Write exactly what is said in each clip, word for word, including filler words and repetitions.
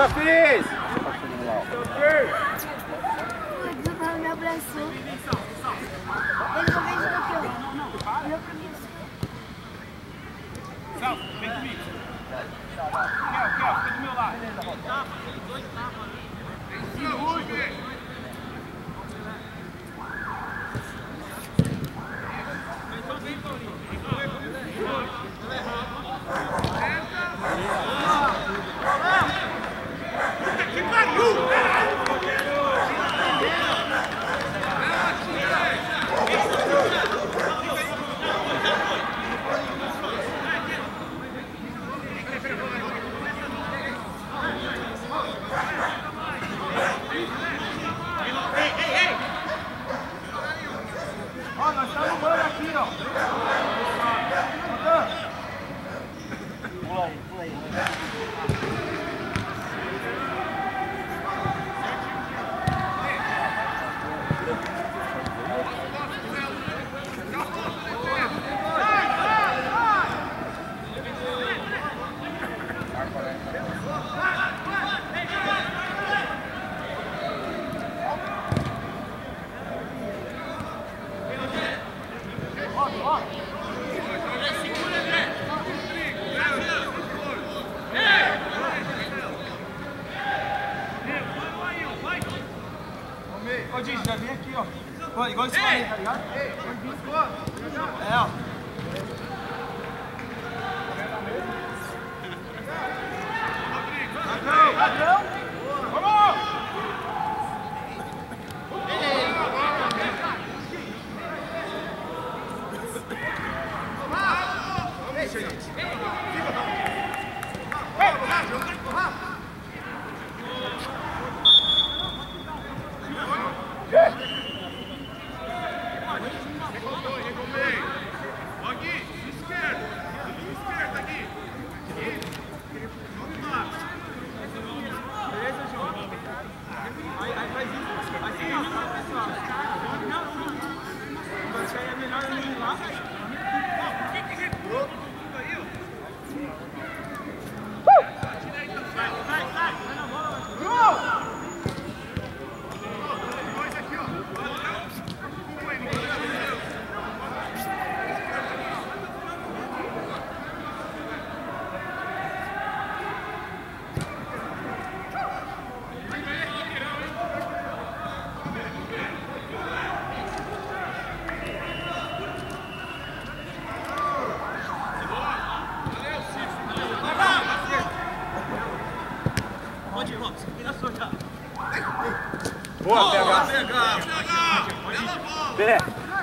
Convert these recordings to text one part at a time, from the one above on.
só fiz! Ele me abraçou. Ele não veio aqui, ó. Olhou pra mim. Sal, vem comigo. Kel, Kel, fica do meu lado. Dois tapas ali. Então vem, Paulinho. Que pariu! Ó, nós estamos no banho aqui, ó. Pula aí, pula aí. Ô, Diz, já vem aqui, ó. Pô, igual esse aí, tá ligado? É, ó. Ladrão, ladrão! Vamos! Deixa, gente. Vamos, vamos! Boa, P H! Pé!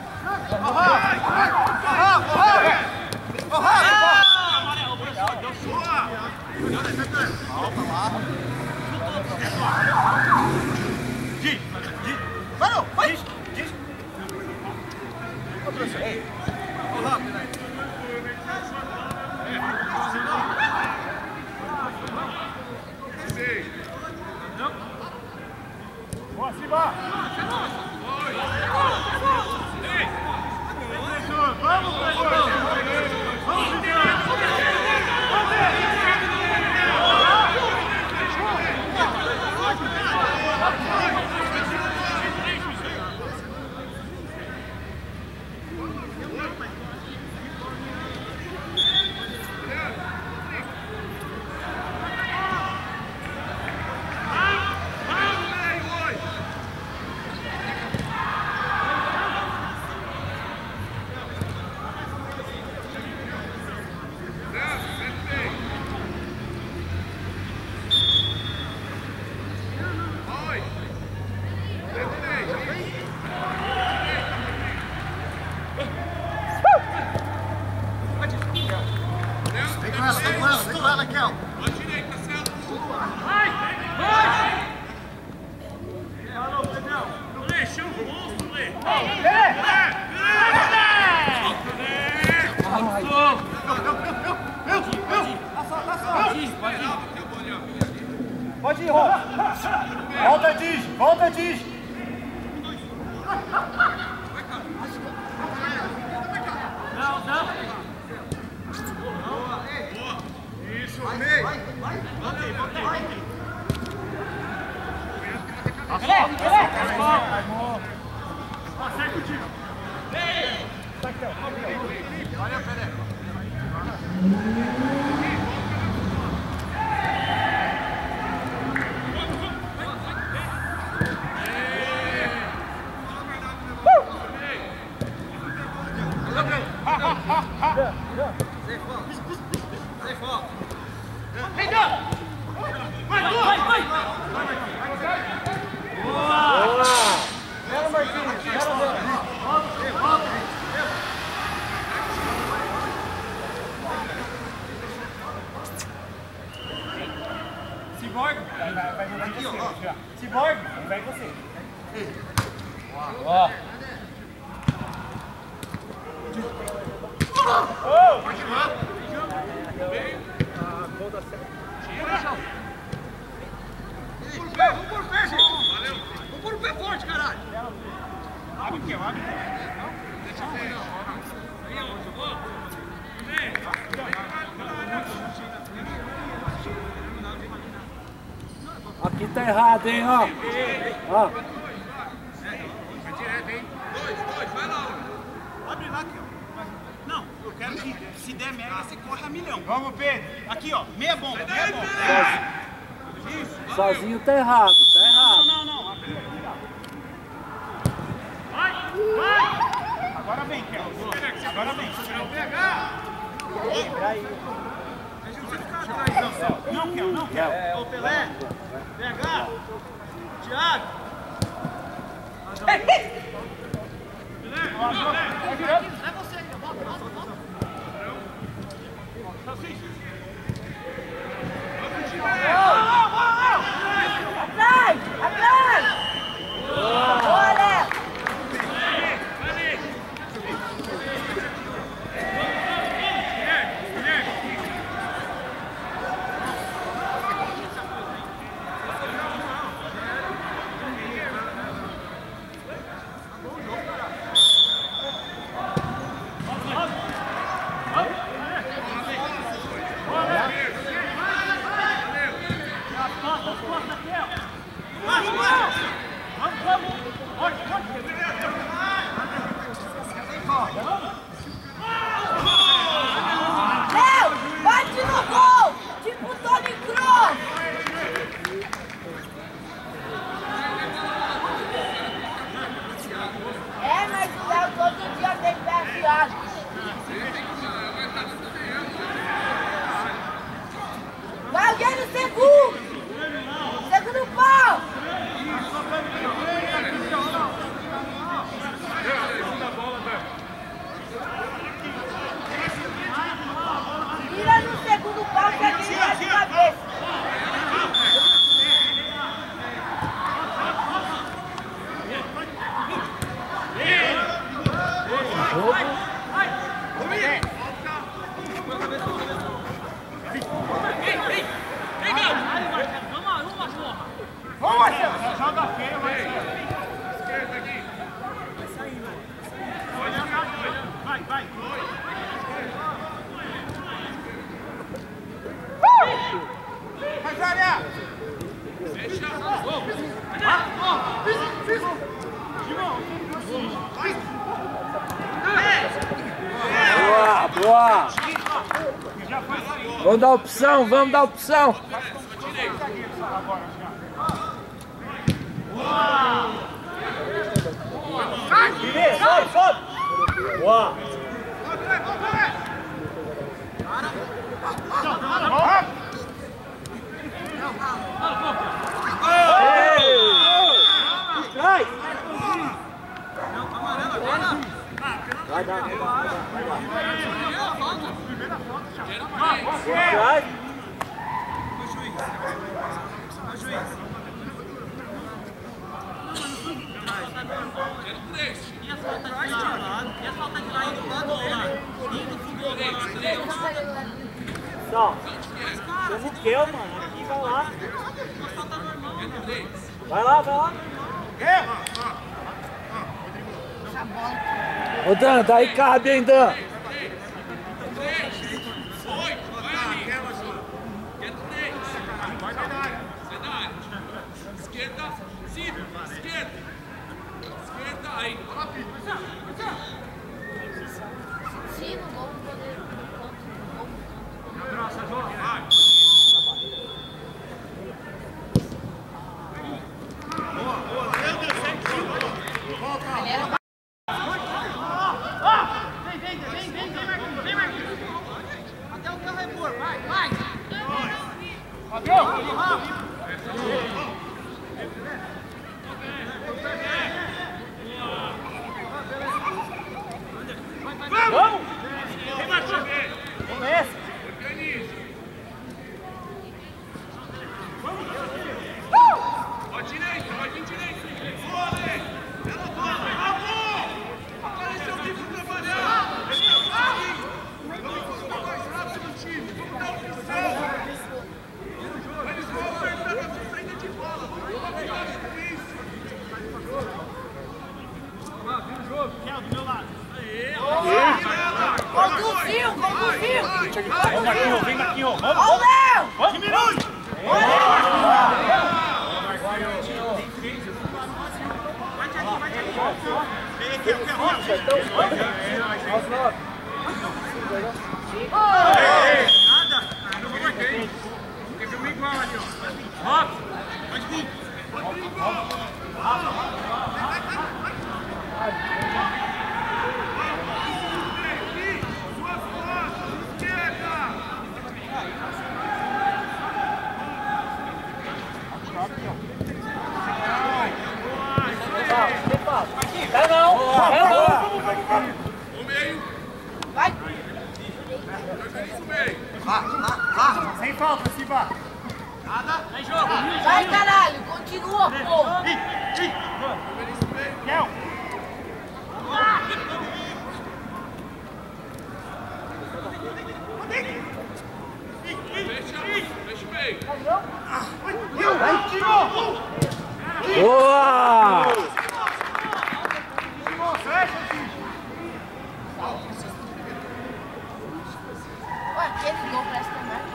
Diz! Vai não! Vai! Diz! Diz! Ô, rápido aí! Boa, Simba! Vamos, professor! Vamos, Pode ir, Rô. Volta, Diz. Volta, Diz. Não, não. Isso, meio. Vai, vai. Volta aí, volta aí. Valeu, Pelé. Cyborg, vem você. Ó. Oh! Vamos por pé, gente! Valeu! Vamos por pé forte, caralho! Abre aqui, abre. Deixa eu ver. Aí, ó, jogou? Aqui tá errado, hein, ó. Ó. Vai direto, hein? Dois, dois, vai lá, ó. Abre lá aqui, ó. Não, eu quero que se der merda, você corre a milhão. Vamos, Pedro. Aqui, ó, meia bomba, meia bomba. Isso. Sozinho tá errado, tá errado. Não, não, não. Vai, vai. Agora vem, Kel. Agora vem. Pegar. Deixa você ficar atrás, não. Não, Kel, não, Kel. Ô, Pelé. Pegar. Thiago. Ei, ei. Pelé, vai virando. É você aí, volta, volta, volta. Salsicha. Atrás! Atrás! Olha! Vai alguém no segundo! Segundo pau! Vira no segundo pau que aquele vai de cabeça! Vamos, Marcelo! Joga feio, Marcelo! Esquerda aqui! Vai sair, vai! Vai, vai! Vai, Zélia! Fecha! Boa, boa! Vamos dar opção, vamos dar opção! Sobe, sobe! Boa! Vai! Vai dar, vai dar. Vai! E as faltas de lado, e as faltas de lado do lado do lado. Indo futebol, Só. Como que eu, mano? Aqui vai lá. Vai lá, vai lá. Ô Dan, daí cabe, hein, Dan? Esquerda, sim, esquerda. Esquerda, aí. Se no gol, no goleiro, no canto, no gol, no canto. Nossa, João, vai. Boa, boa. Leandro, sempre. Volta. Vem, vem, vem, vem, vem, Marquinhos, vem, Marquinhos. Até o carro é boa, vai, vai. Gabriel, vamos! Vem, Marcos! Começa! Ó, direito, ó, direito! Boa, Lê! Ela boa, vamos! Apareceu o time pra trabalhar! Vamos ficar mais rápido no time! Vamos dar o pincel! Eles vão apertar a saída de bola! Vamos ficar com isso! Vamos vira o jogo! Kel, do meu lado! Conduziu, conduziu! Vamos, Marquinhos, vem, Marquinhos! Ó o Léo! Diminui! Vem aqui, eu quero! Nada! Não vou bater! Tem que vir igual ali, ó! Rob! Pode vir! Pode vir igual! Vai não! Vai não! No meio! Vai! No meio! Sem falta, Simba! Nada! Vai, jogo! Vai, caralho! Continua, porra! Kel! Fecha, fecha o meio! Boa! Ué, aquele gol parece que é mais.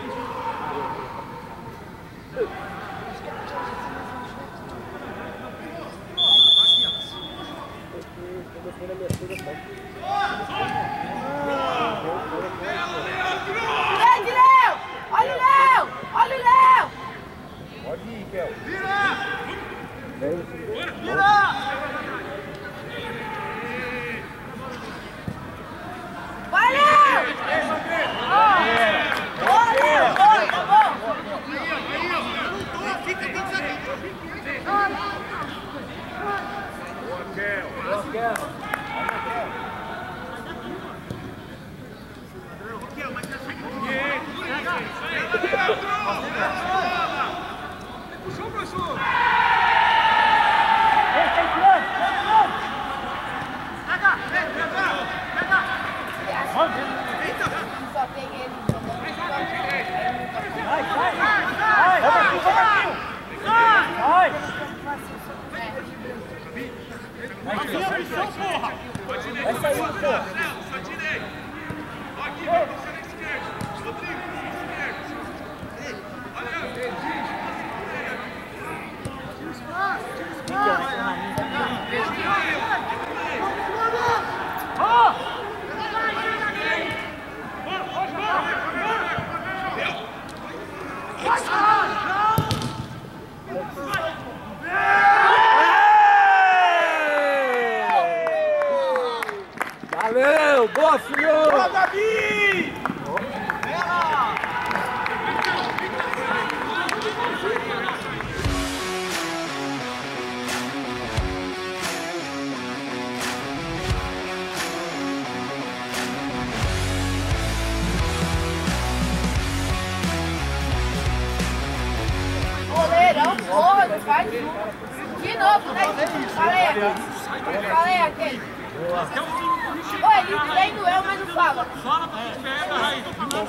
Grande, Léo! Olha o Léo! Olha o Léo! Pode ir, Kel. Vira! Vira! Vai, Léo! Boa, Léo! Foi, tá bom? Fica bem Boa, Kel. Boa, Kel. Puxou, professor! Pega, pega! Pega! Só tem ele jogando. Vai, vai! Vai, vai, Marquinhos, vai, Marquinhos! Vai! Marquinhos, missão, porra! Vai direito, vai direito! Vai direito! Aqui, vai você na esquerda! Rodrigo, na esquerda! Olha! Valeu! Boa, senhor! Boa, Davi! Goleirão, porra, não faz de novo, né? Falei aqui. Falei aqui. Oi, ele vem do eu, mas não fala. Fala pra gente pega, Raí.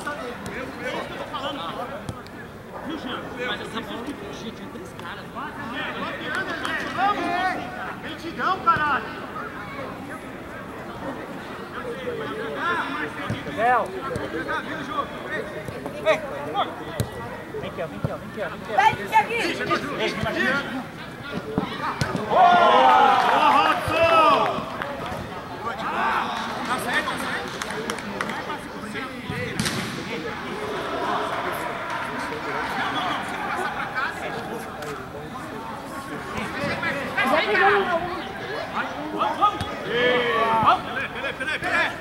Viu, Jean? Mas essa bola que puxa, tinha três caras. Vamos! Mentidão, caralho! Léo! Vira o jogo. Vem, vem, Kel, vem, Kel, vem, Kel, vem, Kel. Vai, fica aqui. Ei, Marquinhos! Boa, Robson! Tá certo. Pelé, Pelé!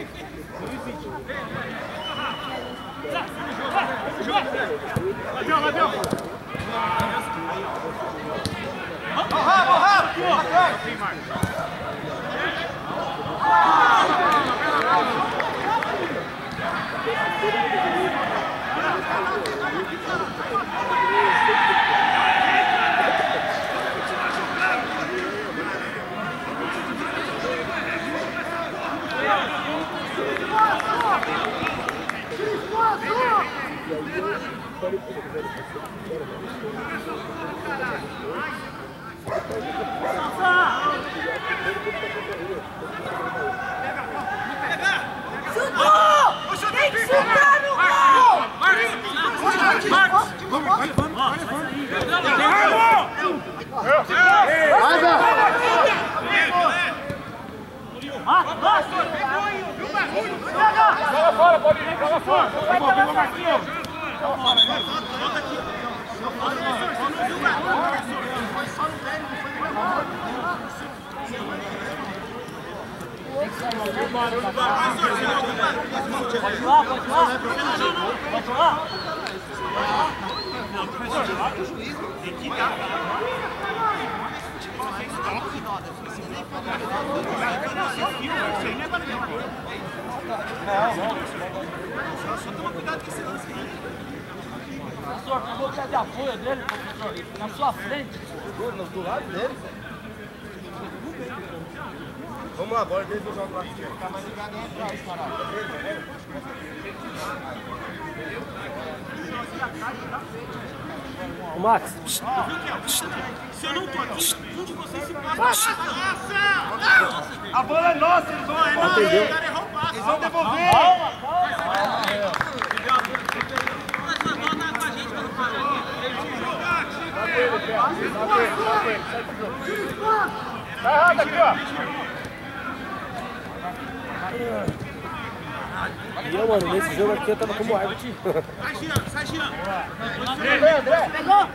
Vai, Biel, vai, Biel! Ó, rabo, ó, rabo! Aqui, Marcos. Chutou! Tem que chutar no gol! Marcos! Vamos, vai, vamos! Joga fora, pode ir, joga fora! Pegou, pegou, Marquinhos! Volta aqui! Foi só no velho, não foi no Pode lá, pode lá! Pode lá! Tem que dar! Só toma cuidado com esse lance aí. Professor, pegou o pé de apoio dele, professor, na sua frente. Do lado dele. Vamos lá, bora dele, eu jogo lá. Tá mais ligado aí atrás, parado. Ô, Max. Se eu não tô aqui, um de vocês se passa. Nossa! A bola é nossa, eles vão, É nossa, o cara errou o passe. eles vão devolver. Calma, calma. Tá errado aqui, ó. E eu, mano, nesse jogo aqui eu tava como árbitro. Sai girando, sai girando. André, André. Pegou?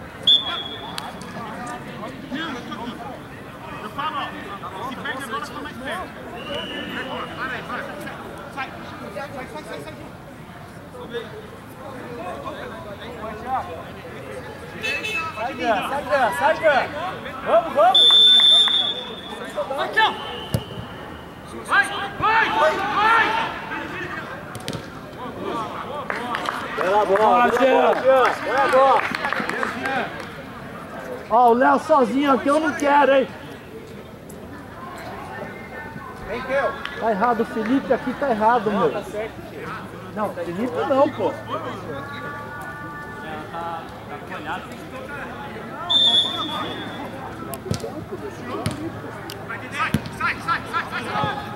Eu falo, ó, se perde a bola, fica mais perto. Para aí, vai. Sai. Sai, sai, sai, sai. Sai, Gran, sai, Gran, sai, Gran. Vamos, vamos. Vai, Tchau. Vai, vai, vai, vai. Vai lá, bola, vai lá, bola. Ó, o Léo sozinho aqui eu não quero, hein. Vem, Teu. Tá errado, o Felipe aqui tá errado, meu. Tá certo. Não, Felipe não, pô. Sai, sai, sai, sai, sai.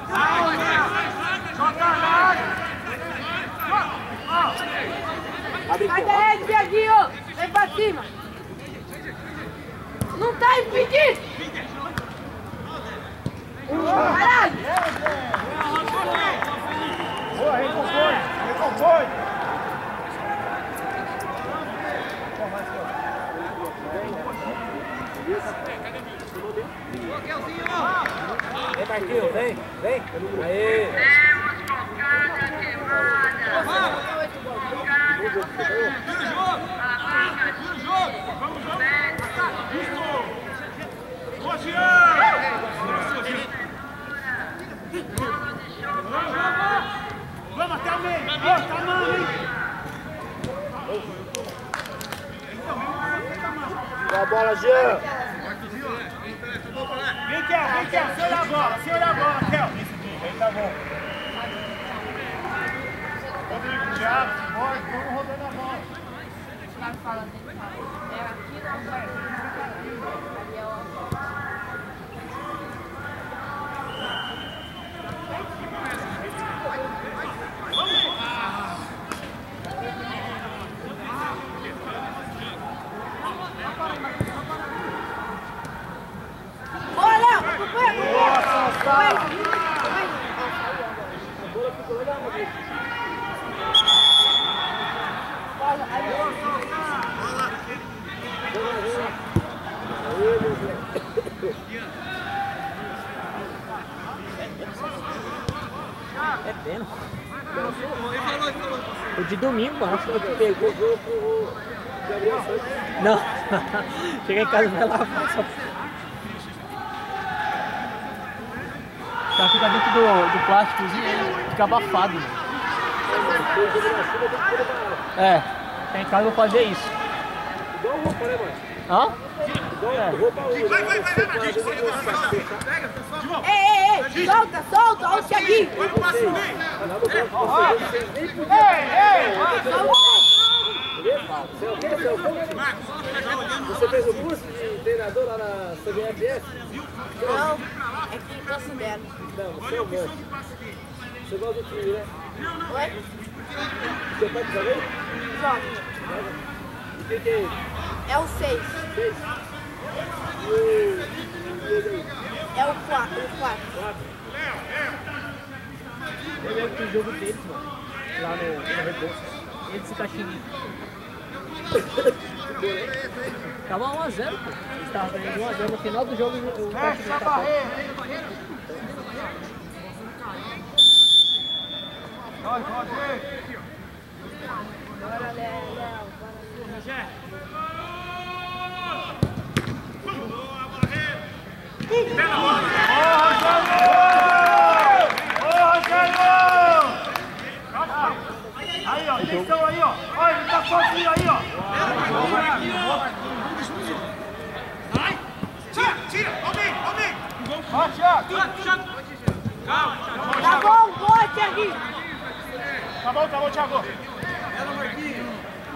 Sai daí, Tiaguinho! Vem pra cima! Não tá impedido! Caralho! Boa, recompõe, recompõe. Vem, Marquinhos, vem, vem. Aê. Vira o jogo. Vira o jogo. Vamos, vamos. Isso. Boa, Jean. Vamos até o meio. Ó, tá mano, hein? Boa bola, Jean. Vem, Kel, vem, Kel. Se olha a bola, se olha a bola, Kel. Isso aqui, aí tá bom. Rodrigo, Thiago, bora, vamos rodando a bola. Thiago falando, ele fala. É aqui não, vai. Ali é o... Bora, Léo! Acompanha, acompanha! É pena. O de domingo, mano, acho que tu pegou. Não. Cheguei em casa e vai lavar só. Já fica dentro do, do plásticozinho e fica abafado, mano. É, em casa eu vou fazer isso. Igual roupa, né, mano? Hã? Igual roupa hoje. Vai, vai, vai, vai, vai. Pega, pessoal. Ei, ei, ei, solta, solta, olha o Thiaguinho. Olha o passo no meio. Ei, ei, Você é o quê? Você é o coach? Você fez o curso de treinador lá na C B F S? não, é que considero. Não, você é o monte. Você gosta do time, né? Oi? Seu pai joga aí? Joga. O que que é ele? É o seis. Seis? E o... e ele aí? É o quatro. O quatro. Quatro? Eu lembro que o jogo deles, mano, lá no, no Rebouça, eles se caixinham. Tava um a zero, pô. Eles estavam ganhando um a zero no final do jogo. O Caixinha tá Vai, pode. Bora, Léo, Léo. Aí, ó, atenção aí, ó. Olha, ele tá sozinho aí, ó. Vai. Tira, tira. Homem, homem. Vai, Thiago. Tá bom, boa, Thiaguinho. Tá bom, tá bom, Thiago. Ela, Marquinhos.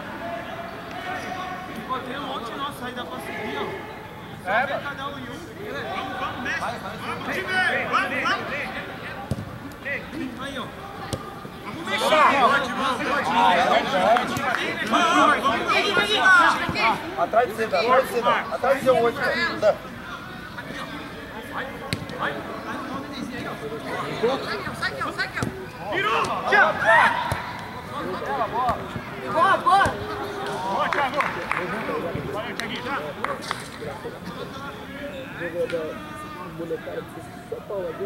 Pô, tem um monte nosso aí, dá pra seguir, ó. Só É, vem mano. cada um em um. Vamos, vamos, mexe. Vamos, time. Vamos, vamos. Aí, ó. Vamos mexer. Atrás de você, atrás de você, atrás de você, outro. Virou. Tchau. Boa, boa. Boa, Thiago. Valeu, Thiaguinho, tá? Molecada que só Paulo aqui.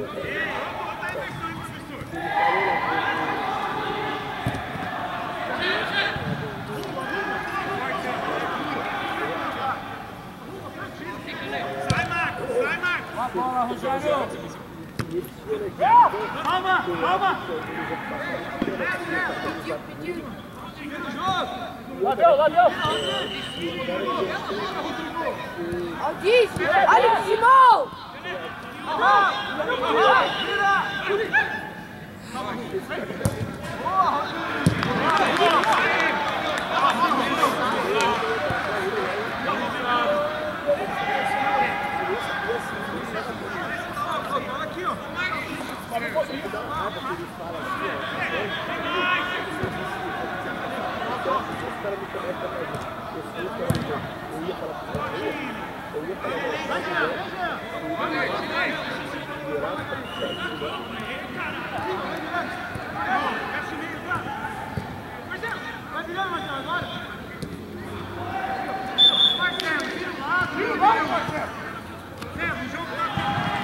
Sai, Marcos, sai, Marcos. Uma bola, Rogério. Calma, calma. Pediu, pediu. Lá deu, lá deu. Olha o Diz, olha o Simão. Aqui, ó. Vai virando, Marcelo, agora. Marcelo, tira o lado. Tira o lado, Marcelo. Marcelo, o jogo tá...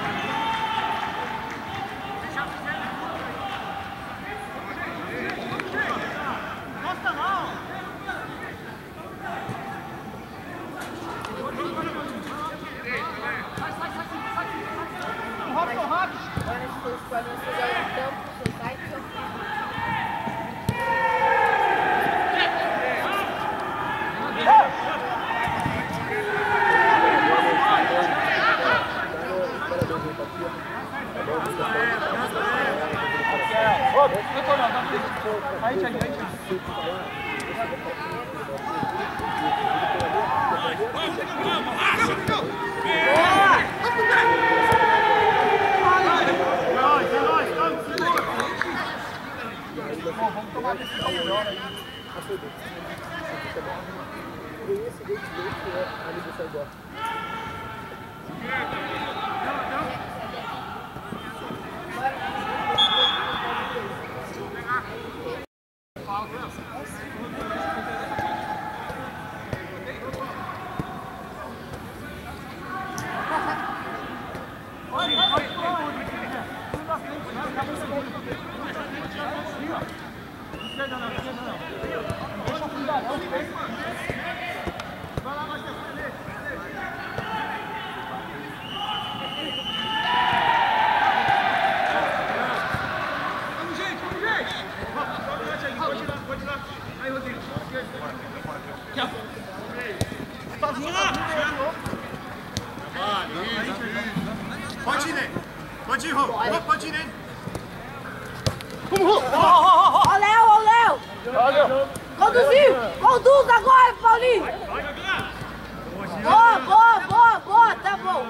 Gosta não. Rápido, rápido. Agora as pessoas podem fazer o campo, seu site, seu Aí, Thiago, aí, Thiago. É nóis, calma, segura. Bom, vamos tomar a decisão melhor aí. Esse gol que é ali do Saibó. Olha, olha, olha. esquerda não, esquerda não. Deixa eu cuidar, não. Vai lá, vai defender. Vamos, gente, vamos, gente. Pode ir lá, pode ir lá. Aí, Rodrigo. Sozinho lá. Pode ir, né? Pode ir, Rô. Pode ir, né? Ó o Léo, ó o Léo! Conduziu! Conduz agora, Paulinho! Boa, boa, boa, boa, tá bom!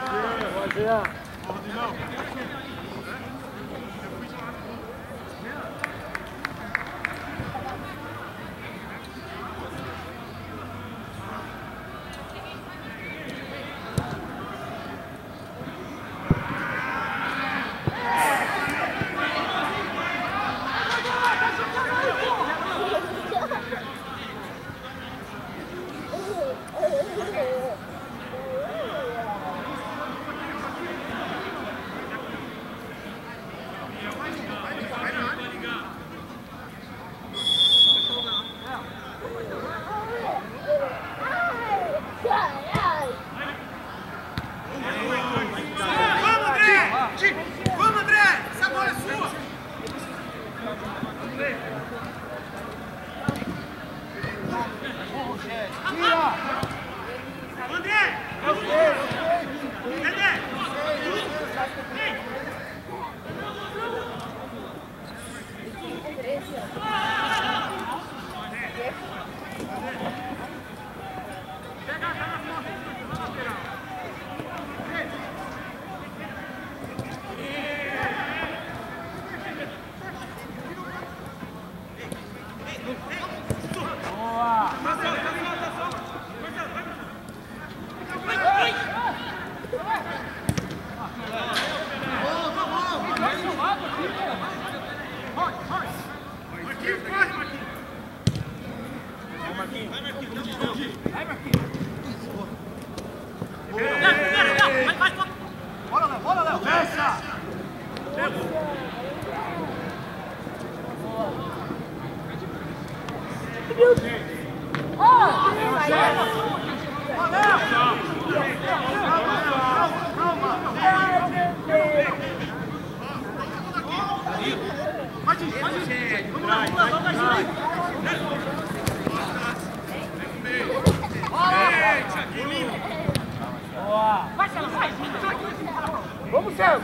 Vamos, Celso!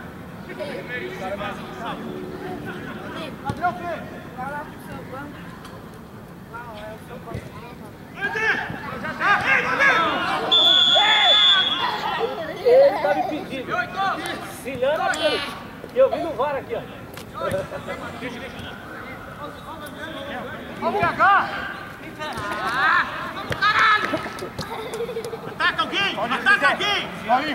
Cadê o quê? Vai lá pro seu banco. É o seu banco. Ele tá me pedindo. Cilhando a frente. E eu vi no V A R aqui, ó. Vamos pegar! Ataca alguém! Ataca alguém! Aí!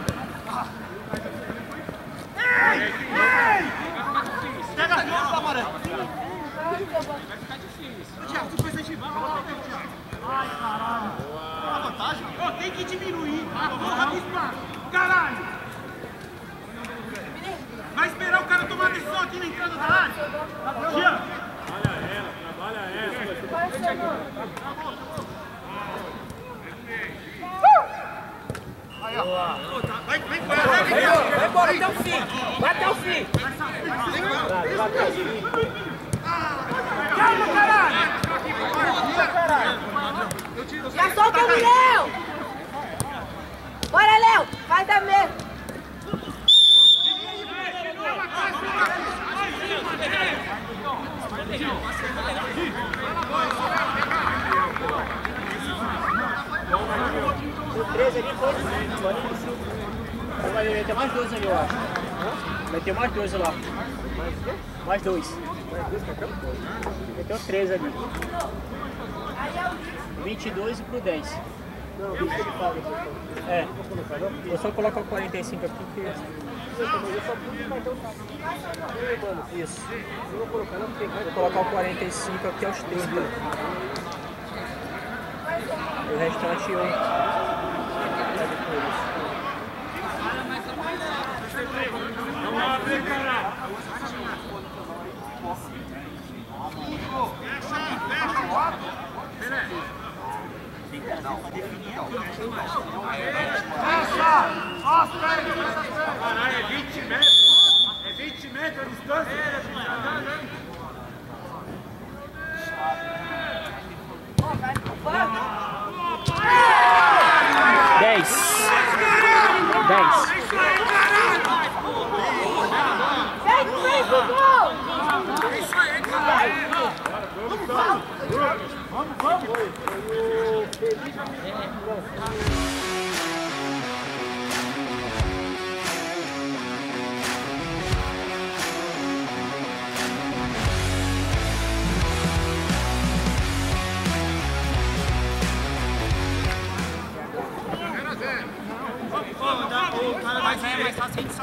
Ei! Ei! Pega a bola, Amarelo! Vai ficar difícil. Thiago, tu fez ativar, vai botar o tempo, Thiago. Ai, caralho. Uma vantagem? Oh, tem que diminuir a porra do espaço. Caralho! Vai esperar o cara tomar a decisão aqui na entrada da área? Thiago! Trabalha ela, trabalha ela. Qual é o seu nome? Aí, ó. Vai, vem com ela, vem, vem. Vai embora até o fim. Vai até o fim. Vai até o fim. Calma, caralho! Já solta o Léo! Bora, Léo! Vai dar mesmo! O treze ali foi. Vai ter mais dois ali, eu acho. Vai ter mais dois lá. Mais dois. Vai ter o treze ali. vinte e dois e pro dez. Não, vinte ele paga. É. Eu só coloco o quarenta e cinco aqui que. Eu só pude fazer o isso. Eu vou colocar não porque vou colocar o quarenta e cinco aqui aos trinta. O restante eu. Vamos lá, caralho.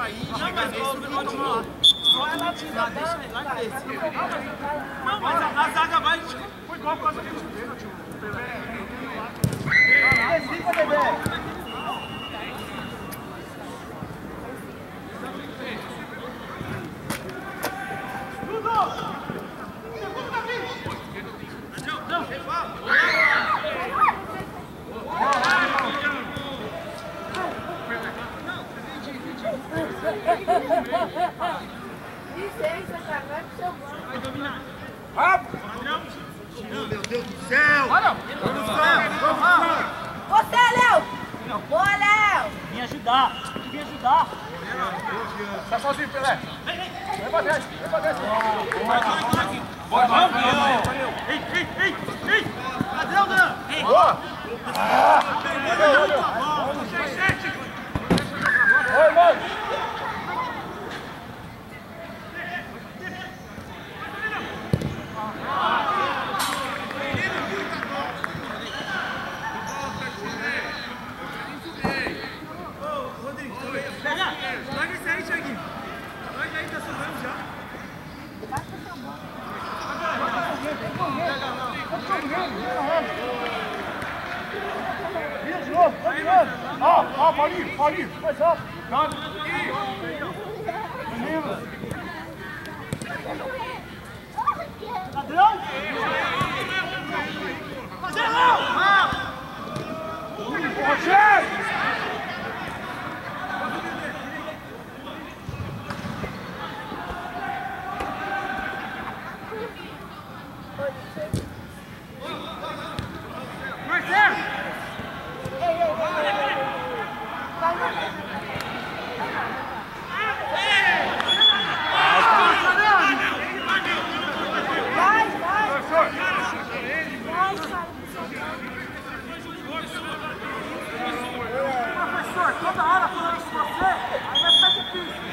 sair e chegar nesse e só ela tirar, deixa ele lá e desce. Não, mas a, a zaga vai... Foi igual quase que a gente fez, tio. O Pelé... Antecipa, Bebê! Licença, cara, vai pro seu banco. Vai dominar. Rápido! Meu Deus do céu! Olha! Vamos lá! Você, Léo! Boa, Léo! Vim ajudar, tem que vir ajudar. Tá sozinho, Pelé! Vem pra dentro! Vem pra dentro! Bora, valeu! Ei, ei, ei, ei! Ladrão, Dan! Boa! Oi, mano! Larga esse aí, Thiaguinho. Larga aí, tá sobrando já. Vira de novo, vai virando! Ó, ó, Paulinho, Paulinho, mais rápido! Calma! Menino! Ladrão! Ladrão! Rogério! Marcelo! Ei, ei, ei, ei! Vai, vai! Vai, vai! Vai, cara! Professor, toda hora falando isso pra você, aí vai ficar difícil.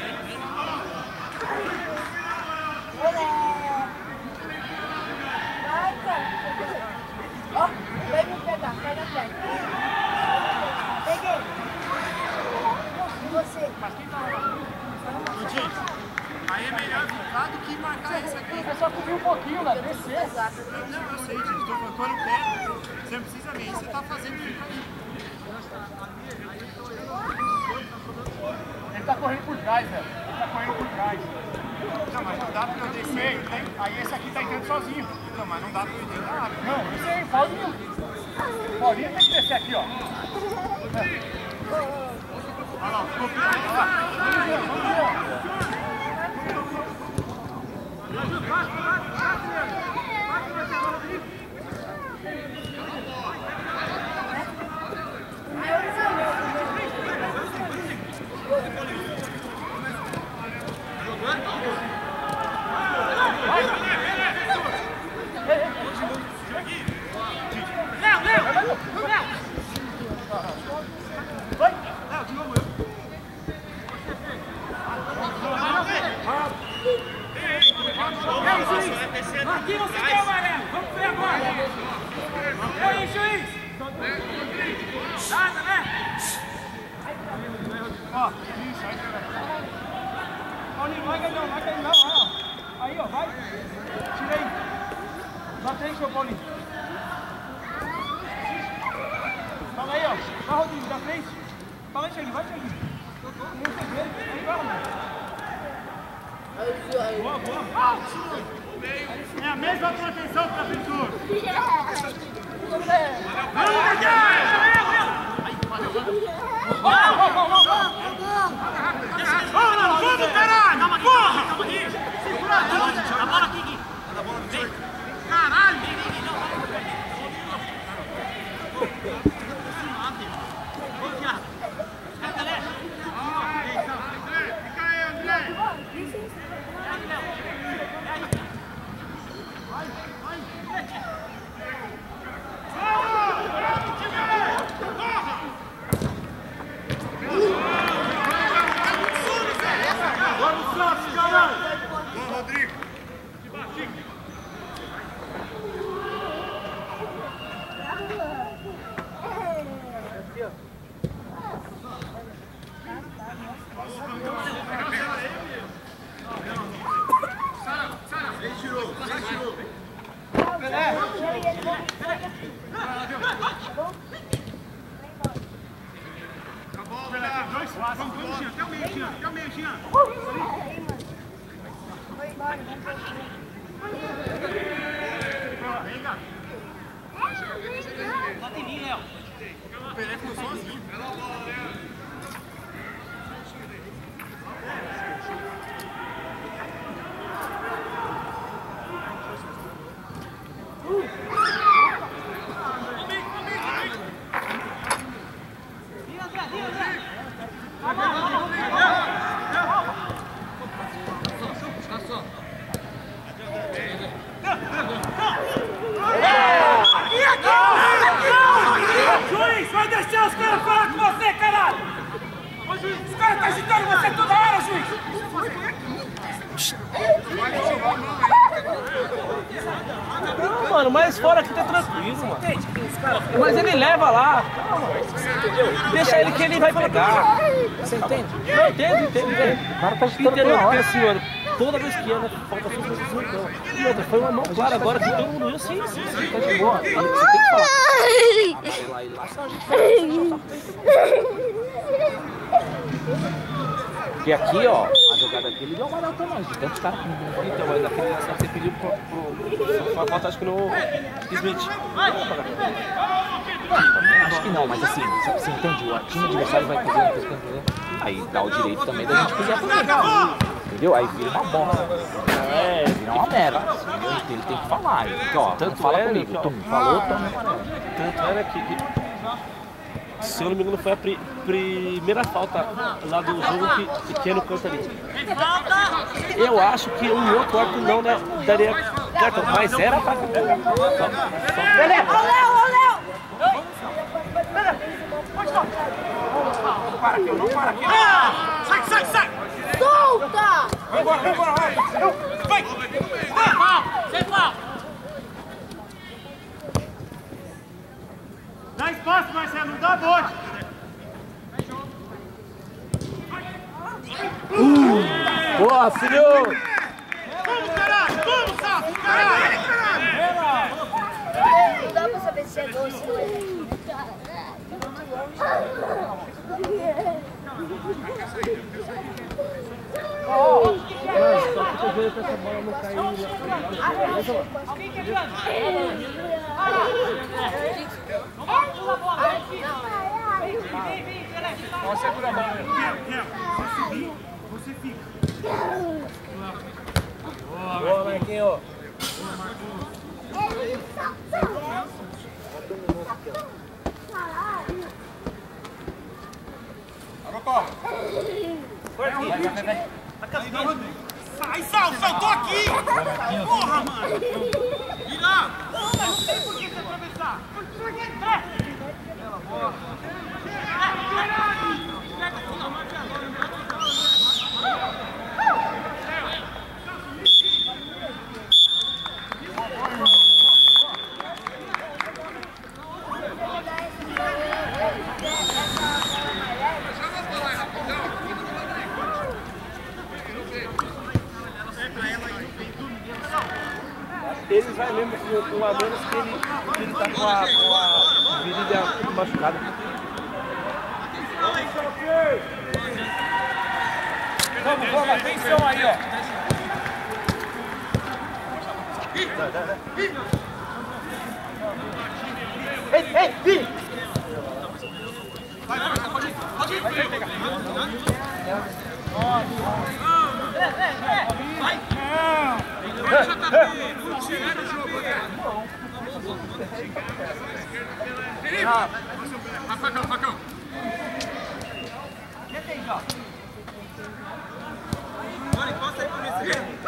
Olé! Vai, cara! Ó, vem me pegar, pega a perna. Peguei! E você? Aí é melhor ficar do que marcar esse aqui. É só cobrir um pouquinho, né? Descer. Exato. Não, eu sei, Tito, estou falando quando pega, você não precisa nem, você tá fazendo ficar aí. Ele tá correndo por trás, velho. Ele tá correndo por trás. Não, mas não dá pra eu descer, eu tenho... Aí esse aqui tá entrando sozinho. Não, mas não dá pra eu ir dentro da área. Não, eu sei, Paulinho. Paulinho tem que descer aqui, ó. Olha lá, ficou bem, olha lá. Léo, Léo! Léo! Vai! Léo, de novo eu. Ei, juiz! Marquinhos, você tem o amarelo! Vamos ver agora! E aí, juiz? Nada, né? Ó, isso, aí. Paulinho, vai ganhar, vai ganhar, ó. Aí, ó, vai. Tira aí. Dá três, seu Paulinho. Fala aí, ó. Vai, Rodrigo, dá três. Fala aí, Thiaguinho, vai, Thiaguinho. Não tem segredo. Aí, vai, Rodrigo. Boa, boa. É a mesma proteção, professor. Vamos, vamos, caralho! Porra! Segura a bola! A bola aqui, Gui! Caralho! Fica aí, André! Vamos, Santos, caralho! Vamos, Rodrigo! Aqui, ó. mano, mas fora que tá tranquilo, mano. Mas ele leva lá, calma. Deixa ele que ele vai pegar. Você entende? Eu entendo, entendo. O cara tá chutando Entendeu? pela Porque hora. assim, mano, toda vez que anda, falta só você no campo. E outra, foi uma mão clara agora que todo mundo viu, sim, sim, sim. Tá de boa. Você tem que falar. Amarelar ele lá, só a gente porque aqui, ó, a jogada aqui, ele não vai dar tamanho. De tantos caras que não vão. Então, mas naquele lance você pediu pro... pro só falta, acho que no Smith. Acho que não, mas assim, você, você entende? O time adversário vai fazer uma coisa que entendeu? Aí dá o direito também da gente fazer a coisa. Entendeu? Aí vira uma bosta. É, vira uma merda. Assim, ele tem que falar. Ele fica, ó, tanto fala é, comigo. que, ó, Tu me falou, toma amarelo. Tanto era que, que, se eu não me engano, foi a pri, primeira falta lá do jogo que, que é no canto ali. Eu acho que um outro árbitro não, né, daria cartão, mas era pra... Só, só... Ô, Léo, ô, Léo! Não para aqui, não para aqui. Sai, sai, sai! Solta! Vai embora, vai embora, vai. Vai! Sem pau! Dá espaço, Marcelo, não dá bote! Boa, filho! Vamos, caralho! Vamos, Sapo! Caralho! Não dá pra saber se é gol ou se não é. Só que eu vejo essa bola não cair lá. Ó, segura a bola. Você fica. Boa, Marquinhos. Sai, Sal, Sal, tô aqui! Porra, mano! Vira! Não tem por que você atravessar! Ele vai mesmo com um a menos que ele, que ele tá com a, com a virilha machucada. Vamos, vamos, atenção aí, ó. Ei, ei, Vini! Facão, facão! Olha, encosta aí pra mim, você vê?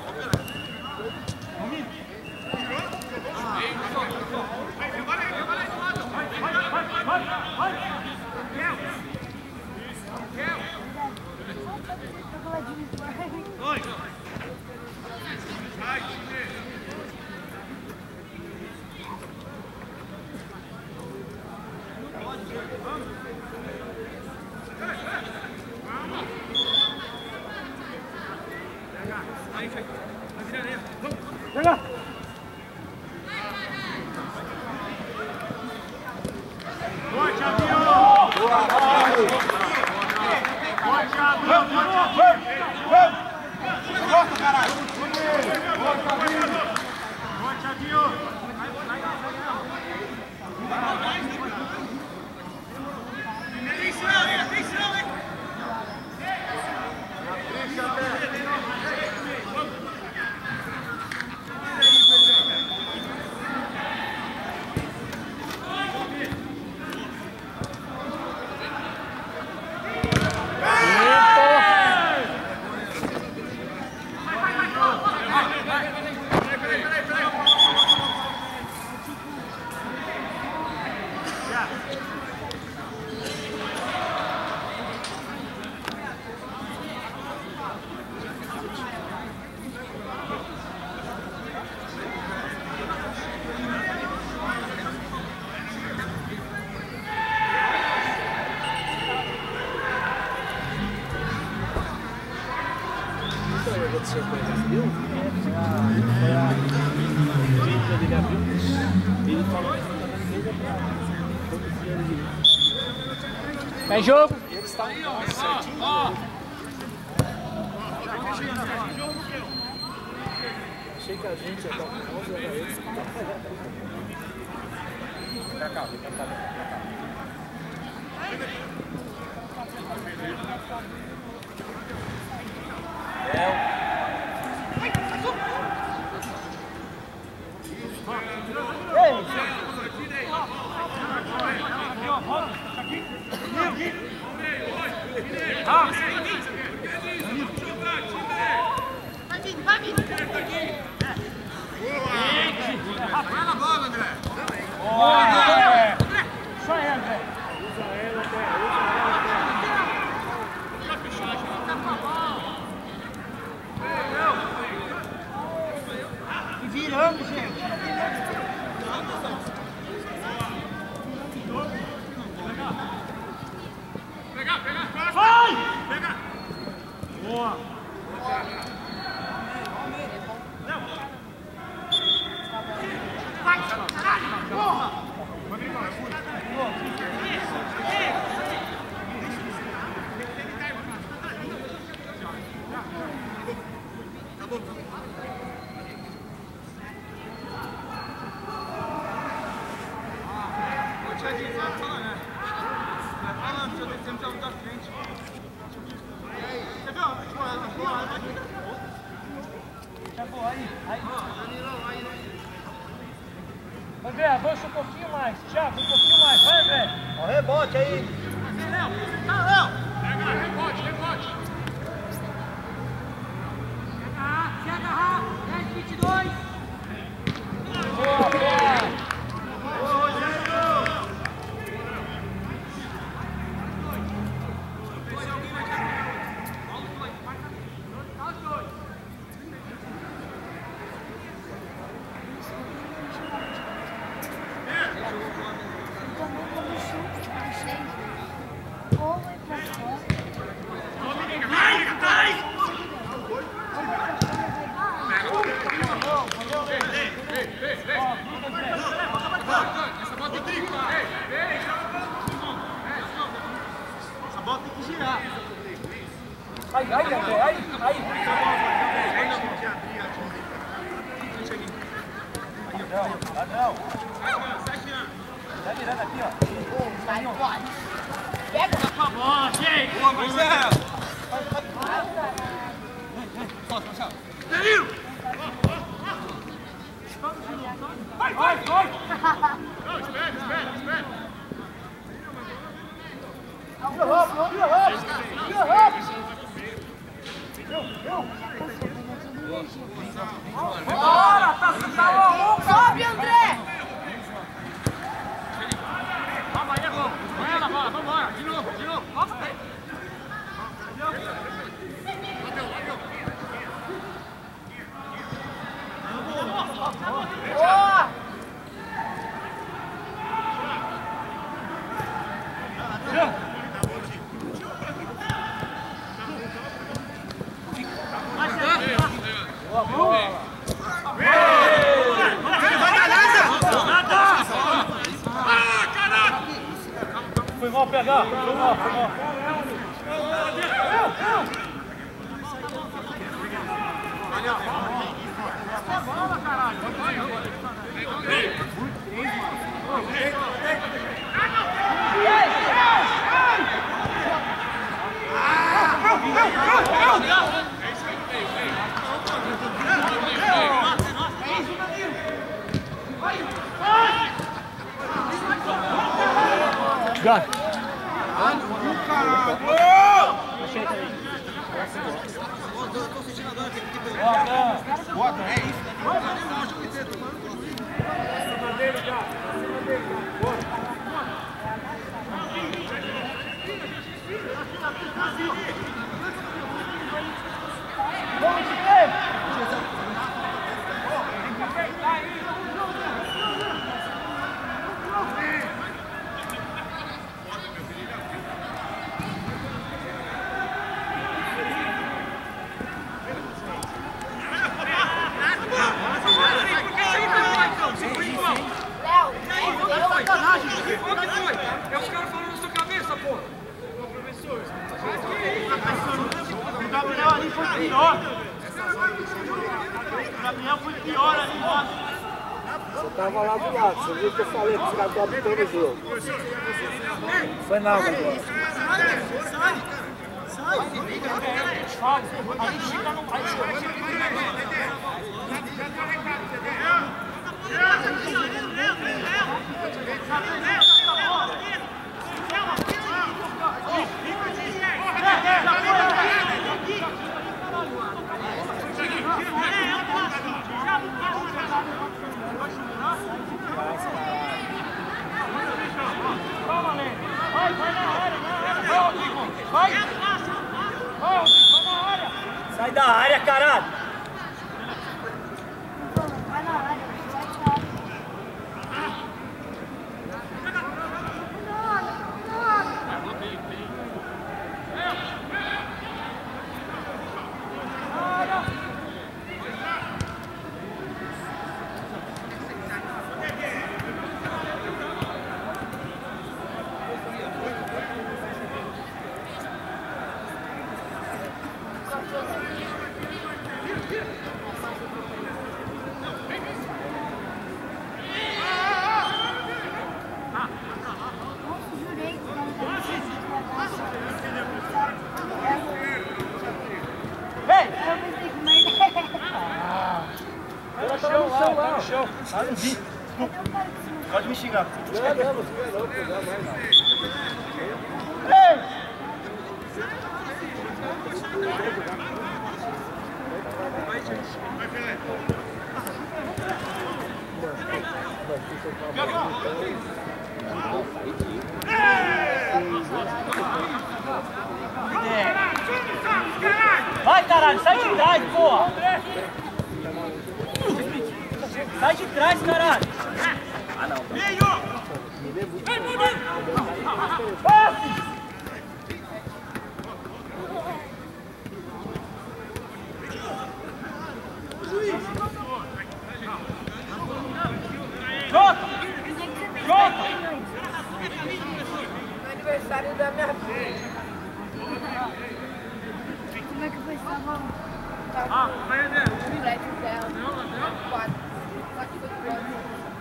Chega! Boa, Thiaguinho! Boa, Thiaguinho! Corta, caralho. Boa, Thiaguinho! Atenção, hein? Atenção, hein? dia de sequência, viu? Foi a vídeo dele abriu. Ele falou que não tá dando ninguém pra produzir ele. É jogo. Eles estão aí, ó. Achei que a gente ia estar com onze, era eles. Vem pra cá, vem pra cá, vem pra cá. É. Vai na bola, André! Boa, André! Só é, André! Usa ela até, usa ela até. E virando, gente! Pega, pega, vai! Pega! Boa! Vai, caralho! Porra! André, avança um pouquinho mais. Thiago, um pouquinho mais. Vai, André. Ó, rebote aí. Tá, Léo! Pega, rebote, rebote! Se agarrar, dez, vinte e dois. Boa, boa. Aí, aí, André, aí, aí. Ladrão, ladrão. Tá virando aqui, ó. Vai, pode. Pega. Tá bom, gente! Boa, Marcelo! Danilo! Vai, vai, vai! Não, espera, espera, espera! Tira rápido, tira rápido, tira rápido. Bora, tá se salvando. Sobe, André! Vamos aí, vamos! Vai ela, bola, vambora! De novo, de novo! Volta aí! Boa! Boa, boa. Foi mal pegar, foi mal, foi mal. Bola, caralho! Vai, Gato. Bota, é isso. Vamos, Chiquinho! foi pior. O Gabriel foi pior ali embaixo. Você tava lá do lado, você viu que eu falei que os caras estão todo o jogo. Foi nada agora. Sai! Sai! Sai! Aí fica no... Aí vai, vai na área, na área, vai, vai, vai, vai na área. Sai da área, caralho! Vai na área, vai na área. Ah, não vi. Pode me xingar. Não, não, não xinga não, pô, jamais. Ei! Vai, caralho, sai de trás, porra! Sai de trás, caralho! Ah, não. Jota! Jota! No aniversário da minha filha. Como é que foi essa mão? Ah, vai dela. O moleque dela. Quatro. Quatro foi quatro.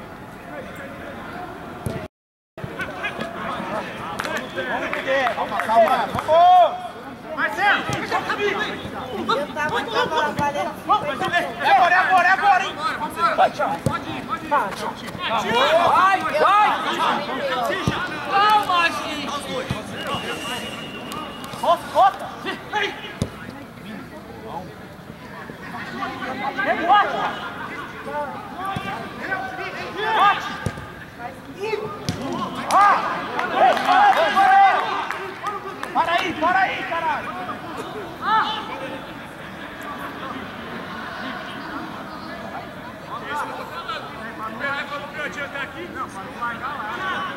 Vamos, calma, vamos! Marcelo! Eu tava, tava lá valendo. É agora, é agora, é agora, hein? Vai, tchau! Pode ir, pode ir! Vai, vai! Calma, gente! Rota! Rebote! Rebote! Ah! Para aí, para aí, caralho! Ah! Vai para o cantinho até aqui? Não, para não largar lá.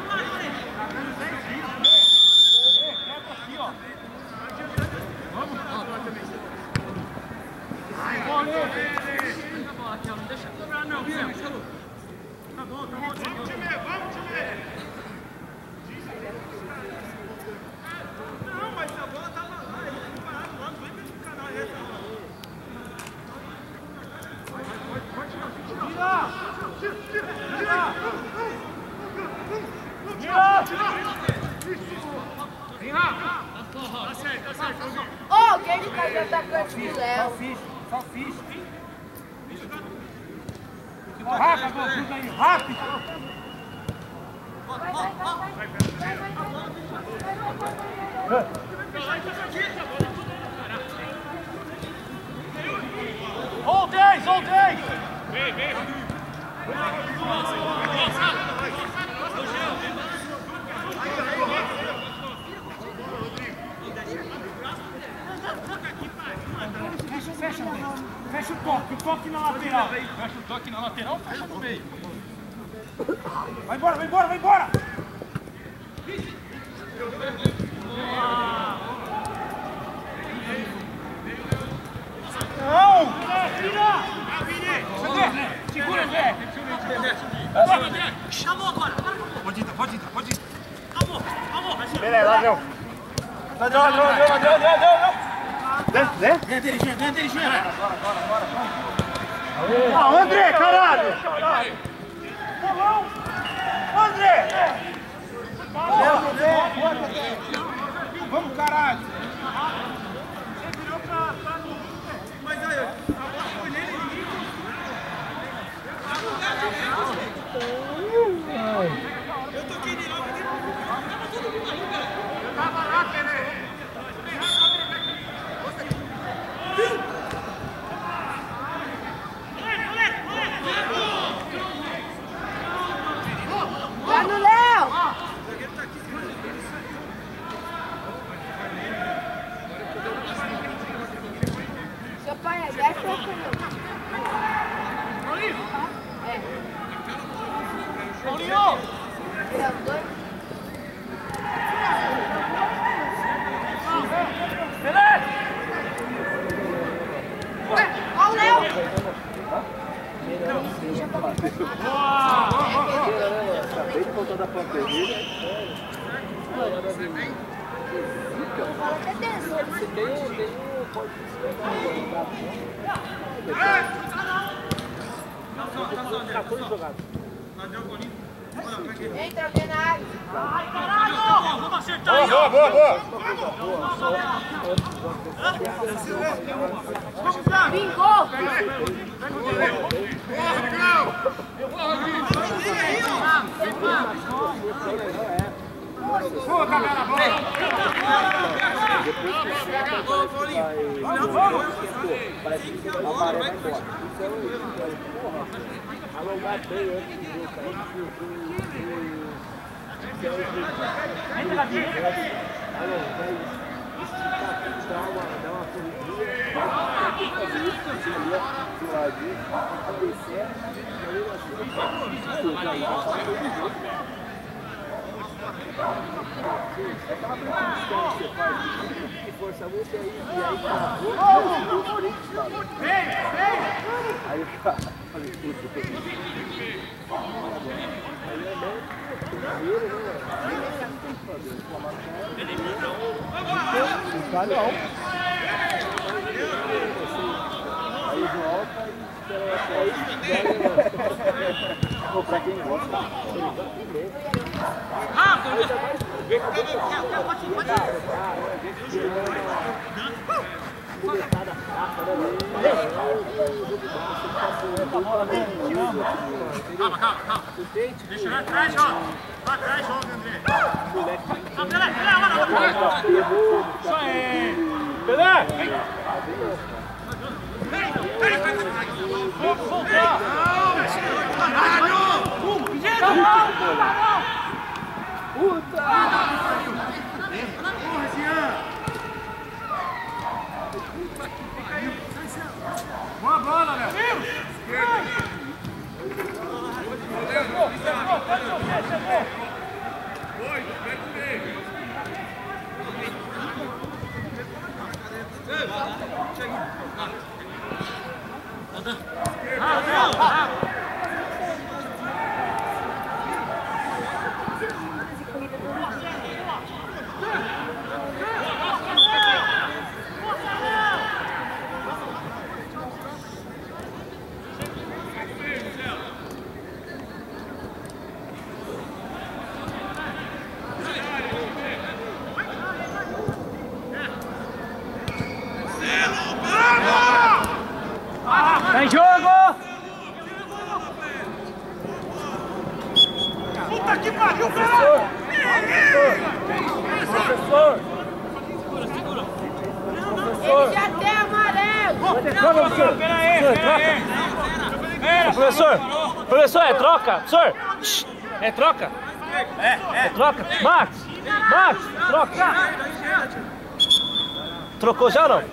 Pega aqui, ó. Vamos. Aqui, ó, não deixa cobrar não, Zé. Tá bom, tá bom. Vamos, time, vamos, time. Não, mas a bola tava lá, ele ficou parado lá, não vai mesmo no canal esse. Pode, pode, pode tirar, tira, tira, tira, tira, tira, vem lá, tá certo, tá certo, Ô, quem que tá de atacante de Léo? só fiz, só fiz. Rápido, ajuda aí, rápido. Vai, vai, vai, vai. Vai, vai, vai. Ou dez, ou dez! Vem, vem! Fecha, fecha, fecha o toque, o toque na lateral. Fecha o toque na lateral, fecha no meio. Vai embora, vai embora, vai embora! Não! Tira! Segura, Zé! Chamou agora! Pode entrar, pode entrar, pode entrar! Amor, amor! Beleza, ladrão! Ladrão, ladrão, ladrão, ladrão, ladrão! Desce, desce. Ganha dirigindo, ganha dirigindo. Ah, André, caralho! André! Vamos, caralho. Eu tô querendo. Eu tava lá, Pelé. Vai no Léo! Seu pai é dessa ou é? Paulinho! É os dois? Olha o Léo! Acabei de voltar da panturrilha. Fala que é tenso. Você tem um, tem um, pode ser. quatorze jogadas. Entra, alguém na área. Ai, caralho! Vamos acertar aí! Boa, boa, boa! Vamos lá! Vingou! Boa, cabela, boa! Parece que a maré vai embora. Porra, alongar bem antes de ver, cara. Entra na direita! Alongar e esticar tudo, dar uma, dar uma corridinha. Fazer isso, assim, ali, ó, do ladinho, a descer, e aí assim, é aquela preposição que você faz, de força muito, e aí, e aí tá, Vem, vem! aí tá, falei, puta, aí é bem, primeiro, né, aí não tem que fazer, não vai não. Aí volta e espera ou pra quem gosta, Rápido! pode ir, pode Calma, calma, calma. Deixa lá atrás, ó. Lá atrás, joga, André. Ah, Pelé, Pelé, olha lá. Isso aí. Pelé! Vamos voltar. Caralho! puta! Porra, Jean! Boa bola, Léo! Tem jogo! Puta que pariu, cara! Professor! Ele já tem amarelo! Professor, pera aí, pera aí! Pera, Professor! Professor, é troca? Professor! Shhh, é troca? É, É troca? Max! Max! Troca! Trocou já ou não?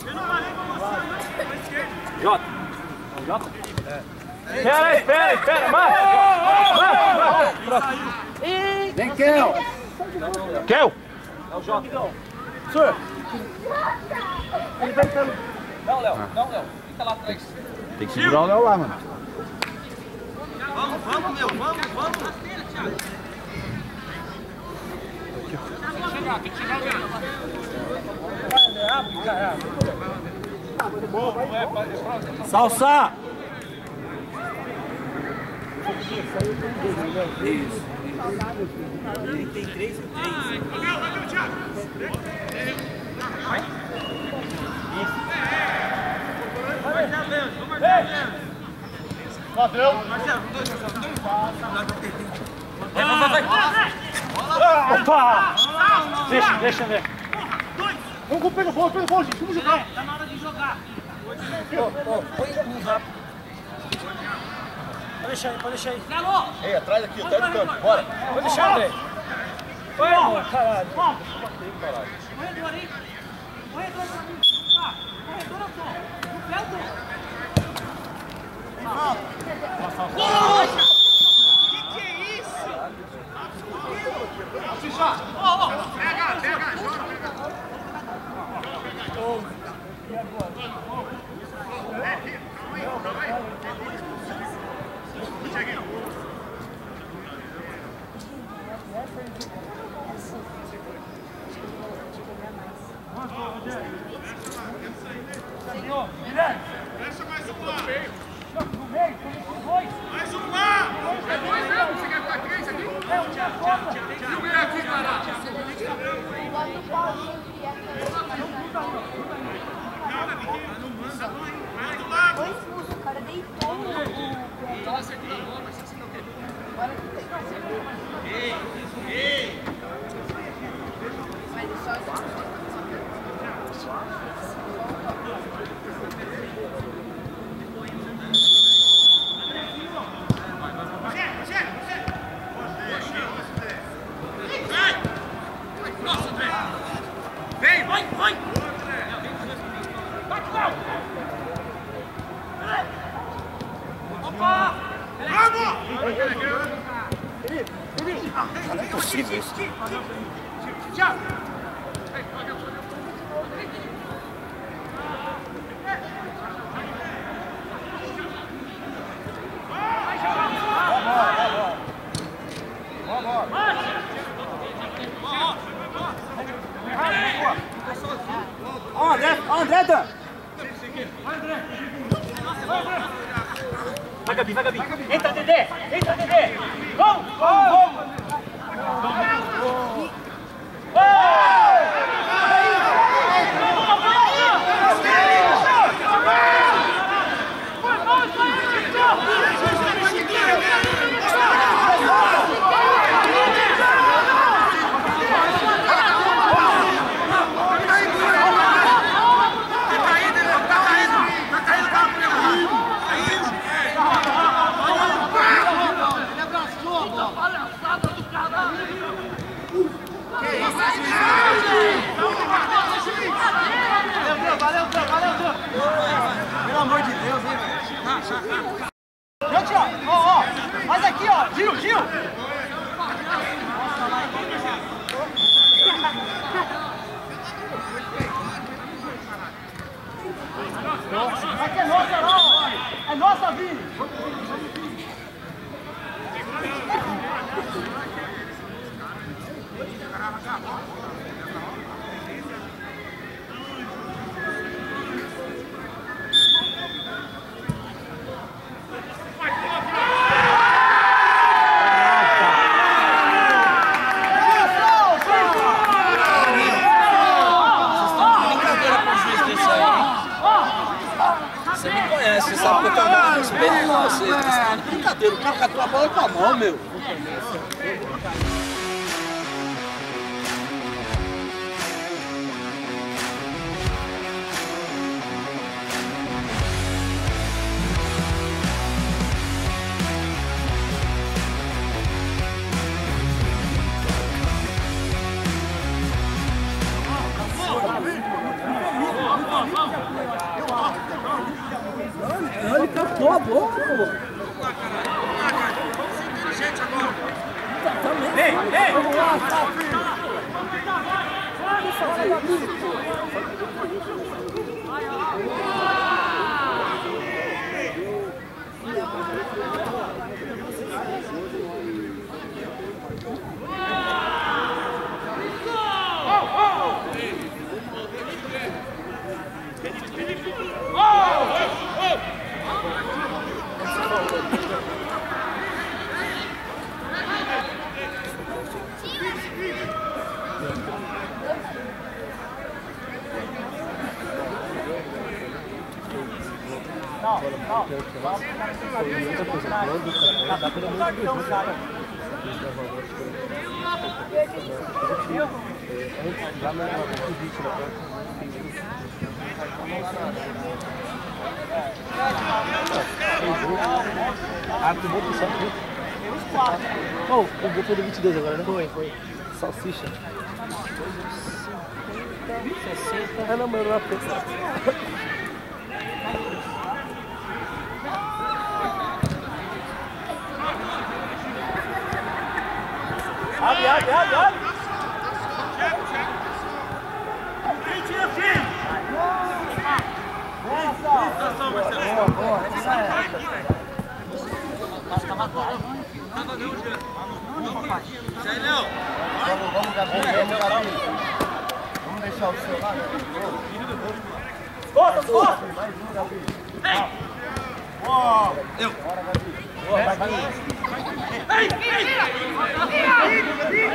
Jota! Jota? Espera aí, espera, espera! Max! Max! Max! Troca! Vem, Kel! Kel! É o Jota. Senhor! Ele vai entrando. Não, Léo, não, Léo. Fica lá atrás. Tem que segurar o Léo lá, mano. vamos, vamos, meu, vamos, vamos! Tem que chegar, tem que chegar alguém. Salsa! Tem três ou três? Valeu! Opa! Deixa, deixa ver. Vamos com o bola, pega o bola, gente. Vamos jogar. Tá na hora de jogar. Põe um rápido. Pode deixar aí, pode deixar aí. Galo! Ei, atrás aqui, atrás do campo, bora. Pode deixar, André. Vai, amor, caralho. Corredor, hein? Corredor pra mim. Tá, corredor eu tô. No pé eu tô. Que que é isso? Ó, ó. Pega, pega, joga. E agora? Fecha mais um lá. No meio, com dois. Mais um lá. É dois mesmo? Você quer ficar três aqui? É, um dia conta. Não é aqui, cara. Bota o Paulinho que é foi expulso, o cara deitou no pé. Nossa, que bom, mas você não quer. Agora que tem. Ei, ei. Mas é só isso. Nossa, André. Vem, vai, vai. Opa! Vamos! Não é possível isso. Já. Ó, André, ó, André, Dan. Vai, Gabi, vai, Gabi. Entra, Dedé. Entra, Dedé. Vamos, vamos, vamos. Pelo amor de Deus, hein, velho? Gente, ó, ó, ó. Faz aqui, ó. Gil, Gil. Aqui é nossa, ó. É nossa, Vini. Você me conhece, você sabe que eu tenho muito respeito por você. Brincadeira, o cara catou a bola com a mão, meu. Ele captou a bola, pô. Ei, ei. Vamos lá, tá. Não, não. Foi outra coisa, quando dá pelo amor de Deus, cara. Antes, lá na convite, na Ah, que bom que só viu. Oh, o gol foi do vinte e dois agora, né? Foi, foi. Salsicha. sessenta. Ah, não, mas não é pra... Abre, abre, abre, abre. Boa, boa. Tava quase. Tava não, Jean. Vamos, papai. Sai, Léo. Vamos, vamos, Gabi. Vamos, Gabi. Vamos deixar o seu lá, né? Corta, corta. Mais um, Gabi. Boa. Eu. Bora, Gabi. Boa, vai, vai. Ei, ei, ei.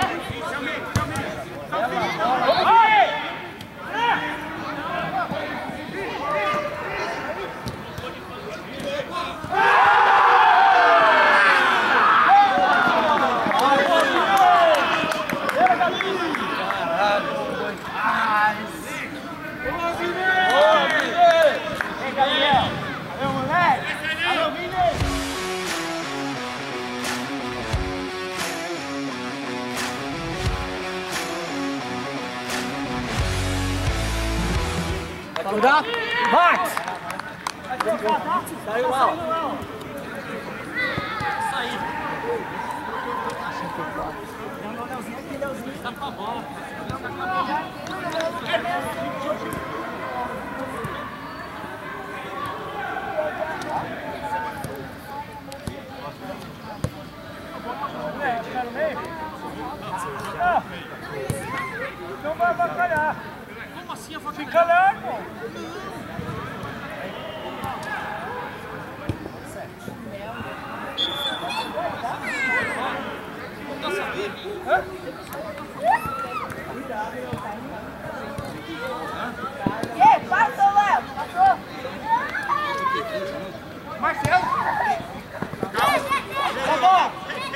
Mudar? Max! Saiu lá. Saiu. Tá com a bola. Não vai avacalhar. Como assim a faca? Fica lá, irmão. Hã? Ei, passou, Léo. Passou. Marcelo. Tá bom.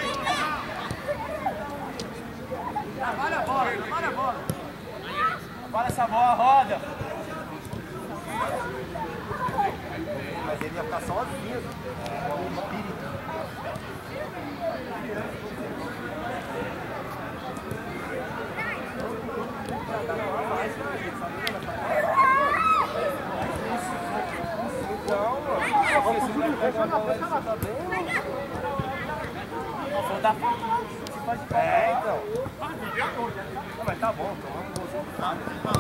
Trabalha a bola, trabalha a bola. Para essa bola, roda. Mas ele ia ficar sozinho. O espírito. É, então. Não, mas tá bom, então vamos gostar.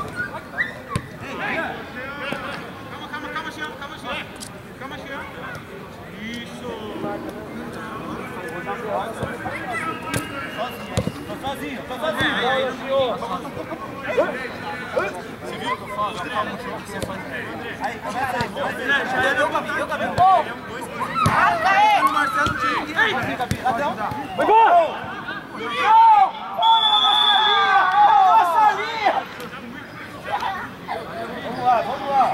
Calma, calma, calma, Jean, calma, Jean. Calma, Jean. Isso. Tô sozinho, tô sozinho. Senhor. Você viu o que eu falo? Aí, começa aí. Eu, Gabi, eu, Gabi. Arca aí. O Marcelo tinha ninguém. Vai, Gabi. Ladrão. Foi gol! Não! Nossa linha! Vamos lá, vamos lá.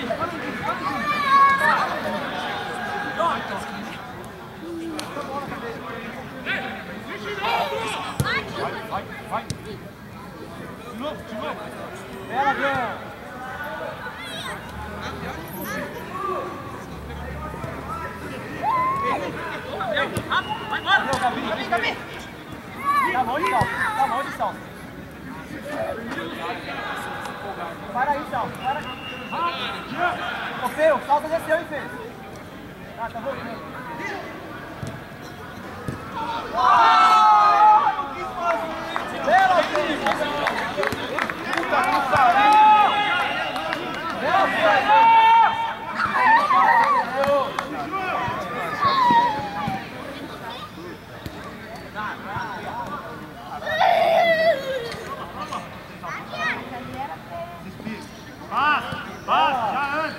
Vai, vai, vai. De novo, de novo. Pera, Jean. Vai embora! Gabi, Gabi, Gabi. Dá mão de salto, dá mão de salto. Para aí, salto, para. Ô, Fê, o salto já é seu, hein, Fê? Ah, tá voltando. Ah, não quis fazer. Bela, Fê. Puta que pariu. Bela, Fê. Passa, passa, já anda.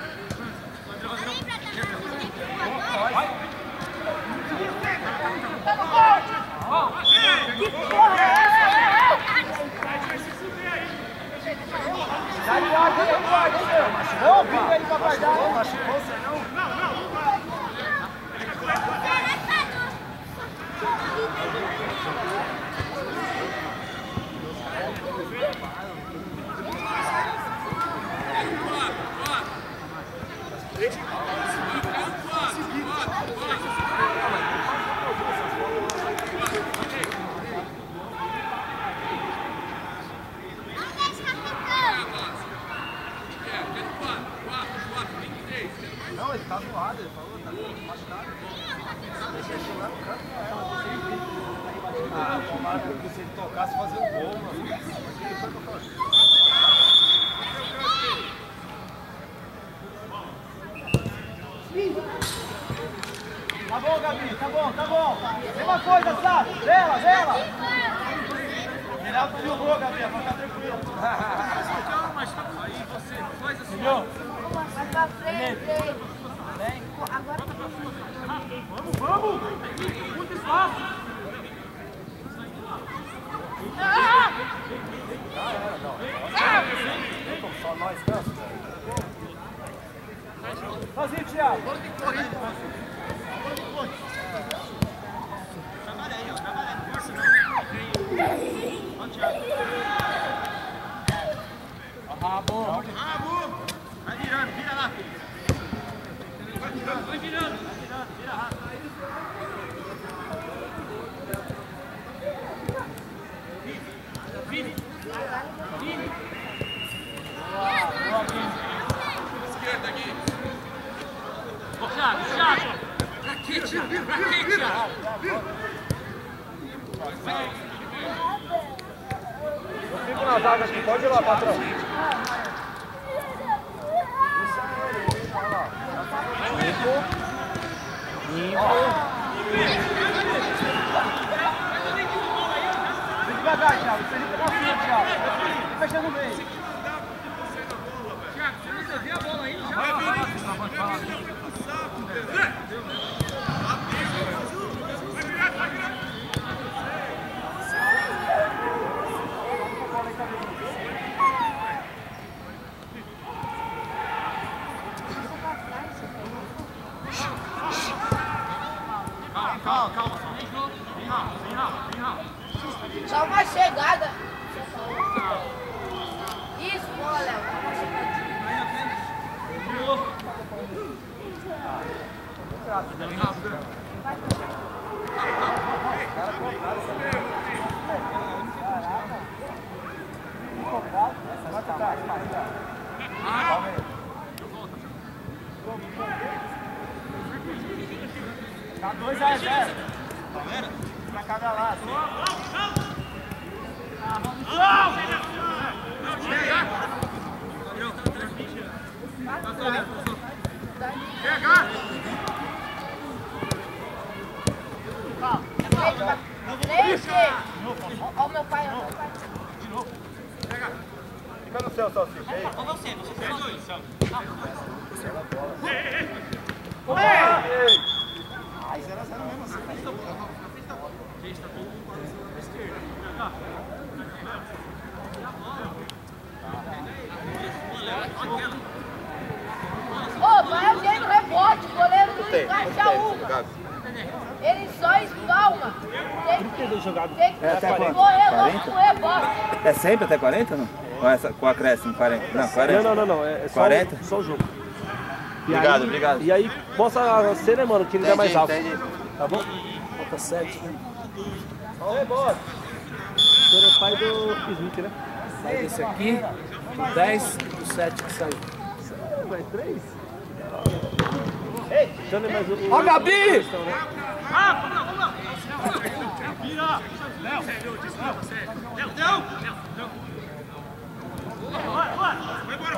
Que porra é essa? Dá de guarda, dá de guarda, hein, meu? Não, fica aí. Não, ele tá do lado, ele falou, tá machucado. Deixa ele lá no canto. Ah, o Marco, se ele tocasse, fazer um gol, mano. Tá bom, Gabi, tá bom, tá bom. Mesma coisa, sabe? Vela, vela. Melhor que jogou, Gabi, vai ficar tranquilo. Mas aí você faz assim. Entendeu? Vai pra frente. Agora tá Vamos, vamos! Muito espaço! Só nós cansa. Sozinho, Thiago. Rabo! Rabo! Vai virando, vira lá! Vai virando, vai virando! Vai virando, vira rápido! Vini! Vini! Esquerda aqui! Ô, Thiago, Thiago! Pra quê, Thiago? Pra quê, Thiago? Eu fico na zaga aqui, pode ir lá, patrão. Limpo. Limpo. Vem devagar, Thiago. Você limpa na frente, Thiago. Fecha no meio. Thiago, você não serviu a bola aí? Já Vai, vai, calma, calma. Vem rápido, vem rápido, vem rápido. Dá uma chegada. Isso, boa, Léo. Dá uma chegadinha. Vem rápido. Tá dois a zero. Tá vendo? Pra cada lado. Deixa. Ó o meu pai, ó o meu pai. Fica no seu, Salsicha. Aí. Ó você, você fez dois. Ai, zero a zero mesmo assim. Gente, tá todo mundo para a esquerda. Ô, vai alguém no rebote. O goleiro não encaixa uma. Ele só espalma. Tem que, tem que É até quanto? correr logo quarenta? no rebote. É sempre até quarenta, não? Ou essa, com acréscimo quarenta? Não, quarenta. Não, não, não, não. É só, quarenta? O, só o jogo. E Obrigado, aí, obrigado. E aí mostra você, né, mano, que ele dá mais alto. Entendi. Tá bom? Falta sete, né? Ó o rebote. Você é pai do Smith, né? Esse aqui, dez do sete que saiu. Mais três? Deixa eu mais o... Ó, Gabi! Ah, vamos lá, vamos lá. Vira. Léo, Léo, Léo, Léo. Vai, vai. Vai embora,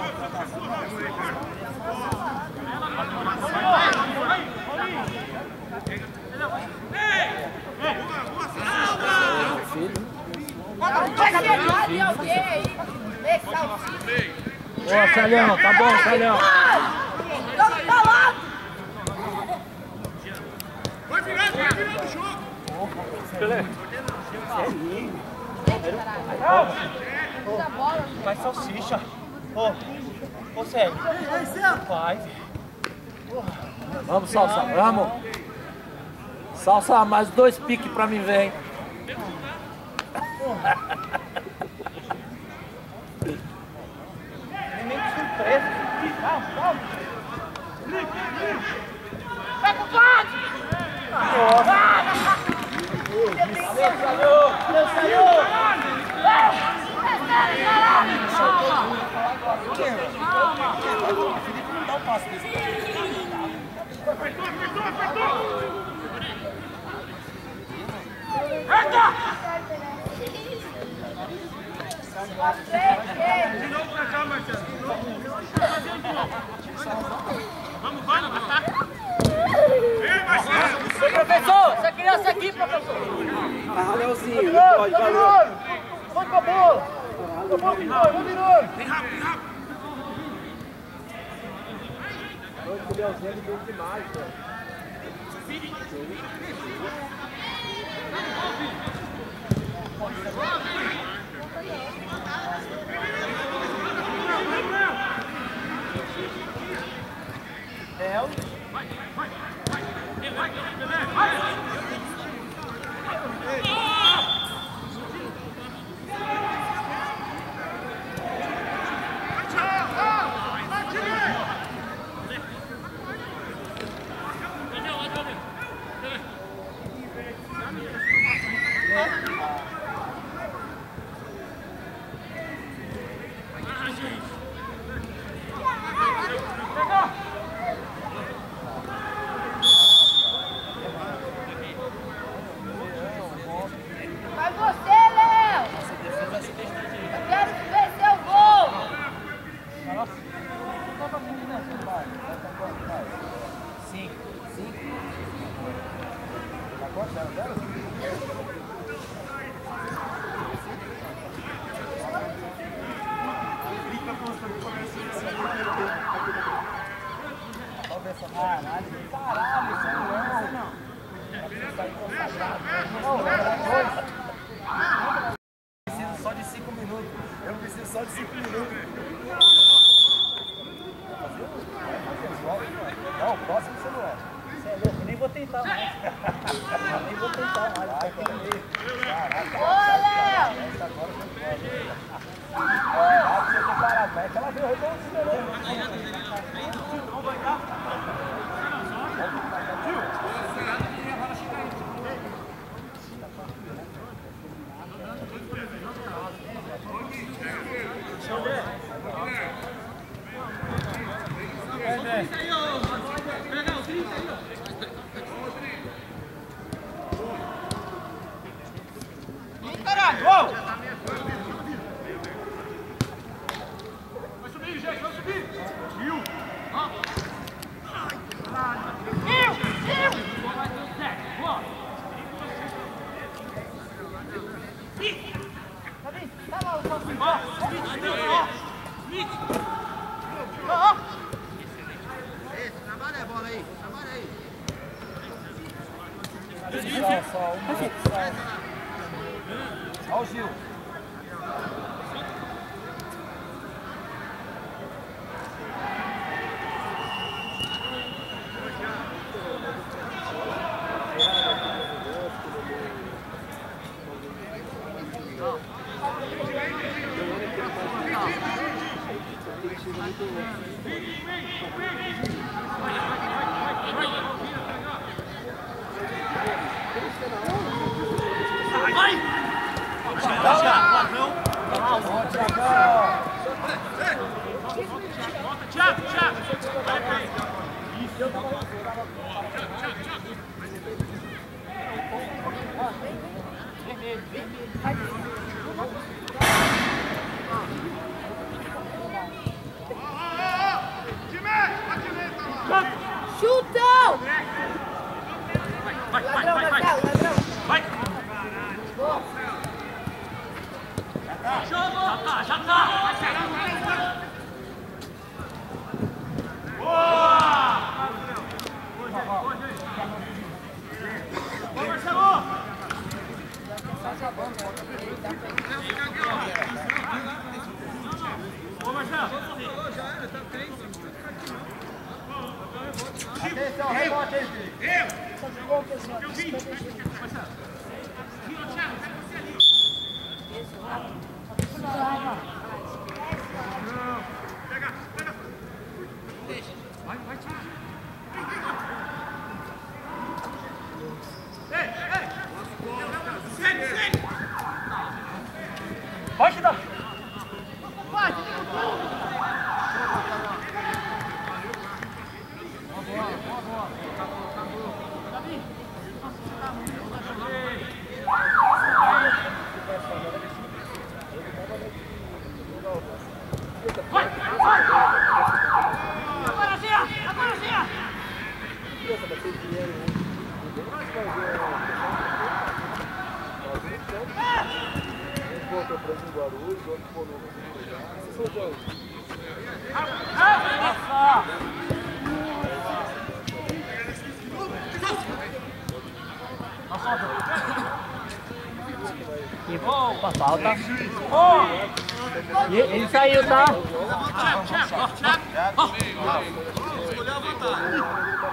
Vai chegar de alguém aí. Esse salsicha. Ó, Salhão, tá bom, Salhão. Vamos falar. Vai virando, vai virando o jogo. Pelé. Essa bola. Vai, Salsicha. Ô, ô, Sérgio. Vai. Vamos, Salsa, vamos. Salsa, mais dois piques pra mim ver, hein? Nem de surpresa. Calma, calma. Vai pro quadro! Saiu! Saiu! Felipe não dá o passo desse. Apertou, apertou, apertou! Eita! De novo pra cá, Marcelo. De novo. Vamos, vamos, ataca. Ei, Marcelo! Ô, professor, essa criança aqui, professor. Ah, Leozinho, pode, valeu. Vai com a bola! Vai virando, vai virando! Vem rápido, vem rápido! O Leozinho é bom demais, velho. É, vai, vai, vai, vai, vai, Vai você, Léo! Eu quero ver seu gol! Cinco. Cinco. Tá quanto? Zero, zero? Caralho, caralho, isso não, não. Eu preciso só de cinco minutos. Eu preciso só de cinco minutos. Não, o próximo você não é. Você é louco, eu nem vou tentar mais. Eu nem vou tentar mais. Vai, caraca. Ô, Léo! Essa agora foi foda. Ah, você tem parado, mas ela veio redondinha, né? Não vai dar. Caralho! Vai subir, gente, vai subir! Viu? Eu! Eu! Tá lá o próximo. Trabalha a bola aí, trabalha aí. Só, só, um minuto, só. Olha o Gil. Thiago, Thiago! Chutão! Vai, vai, Ladrão, vai, vai! Marcelo, ladrão! Vai! Boa! Já tá, já tá! Boa! Ô, Marcelo! Ô, Marcelo! Atenção, rebote aí, Felipe. Eu vim! Marcelo! Thiago, pega você ali! Pega, pega! Vai, vai, Thiago! outra, vocês vieram hoje. Um voltou para o Guarulhos, outro ficou no lugar. Vocês são de onde? E opa, falta. E ele saiu, tá? Escolheu a vantagem.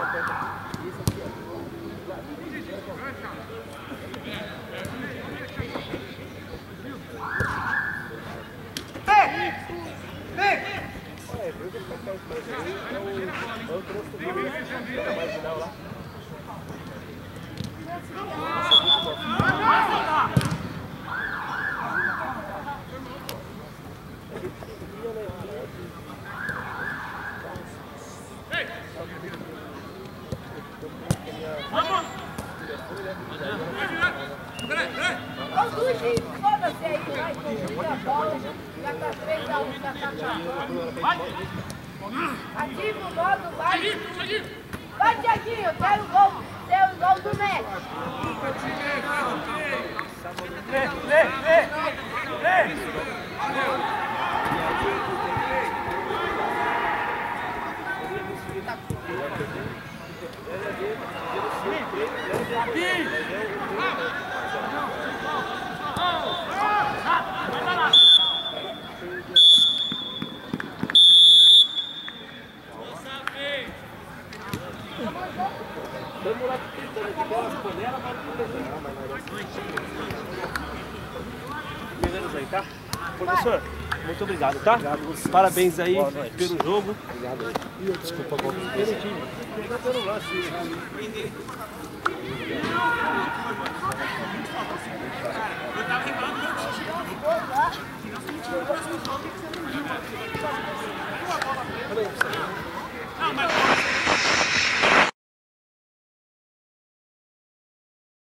Ô, Sushi, foda-se aí, vai, convida a bola, já tá três a um, tá cachorro. Ativa o modo, vai. Vai, Tiaguinho, eu quero o gol, ter o gol do Messi. Lê, lê, lê, lê. Beleza aí, tá? Professor, muito obrigado, tá? Parabéns aí pelo jogo. Obrigado. Desculpa, gol pelo time. Pelo lance. Não, mas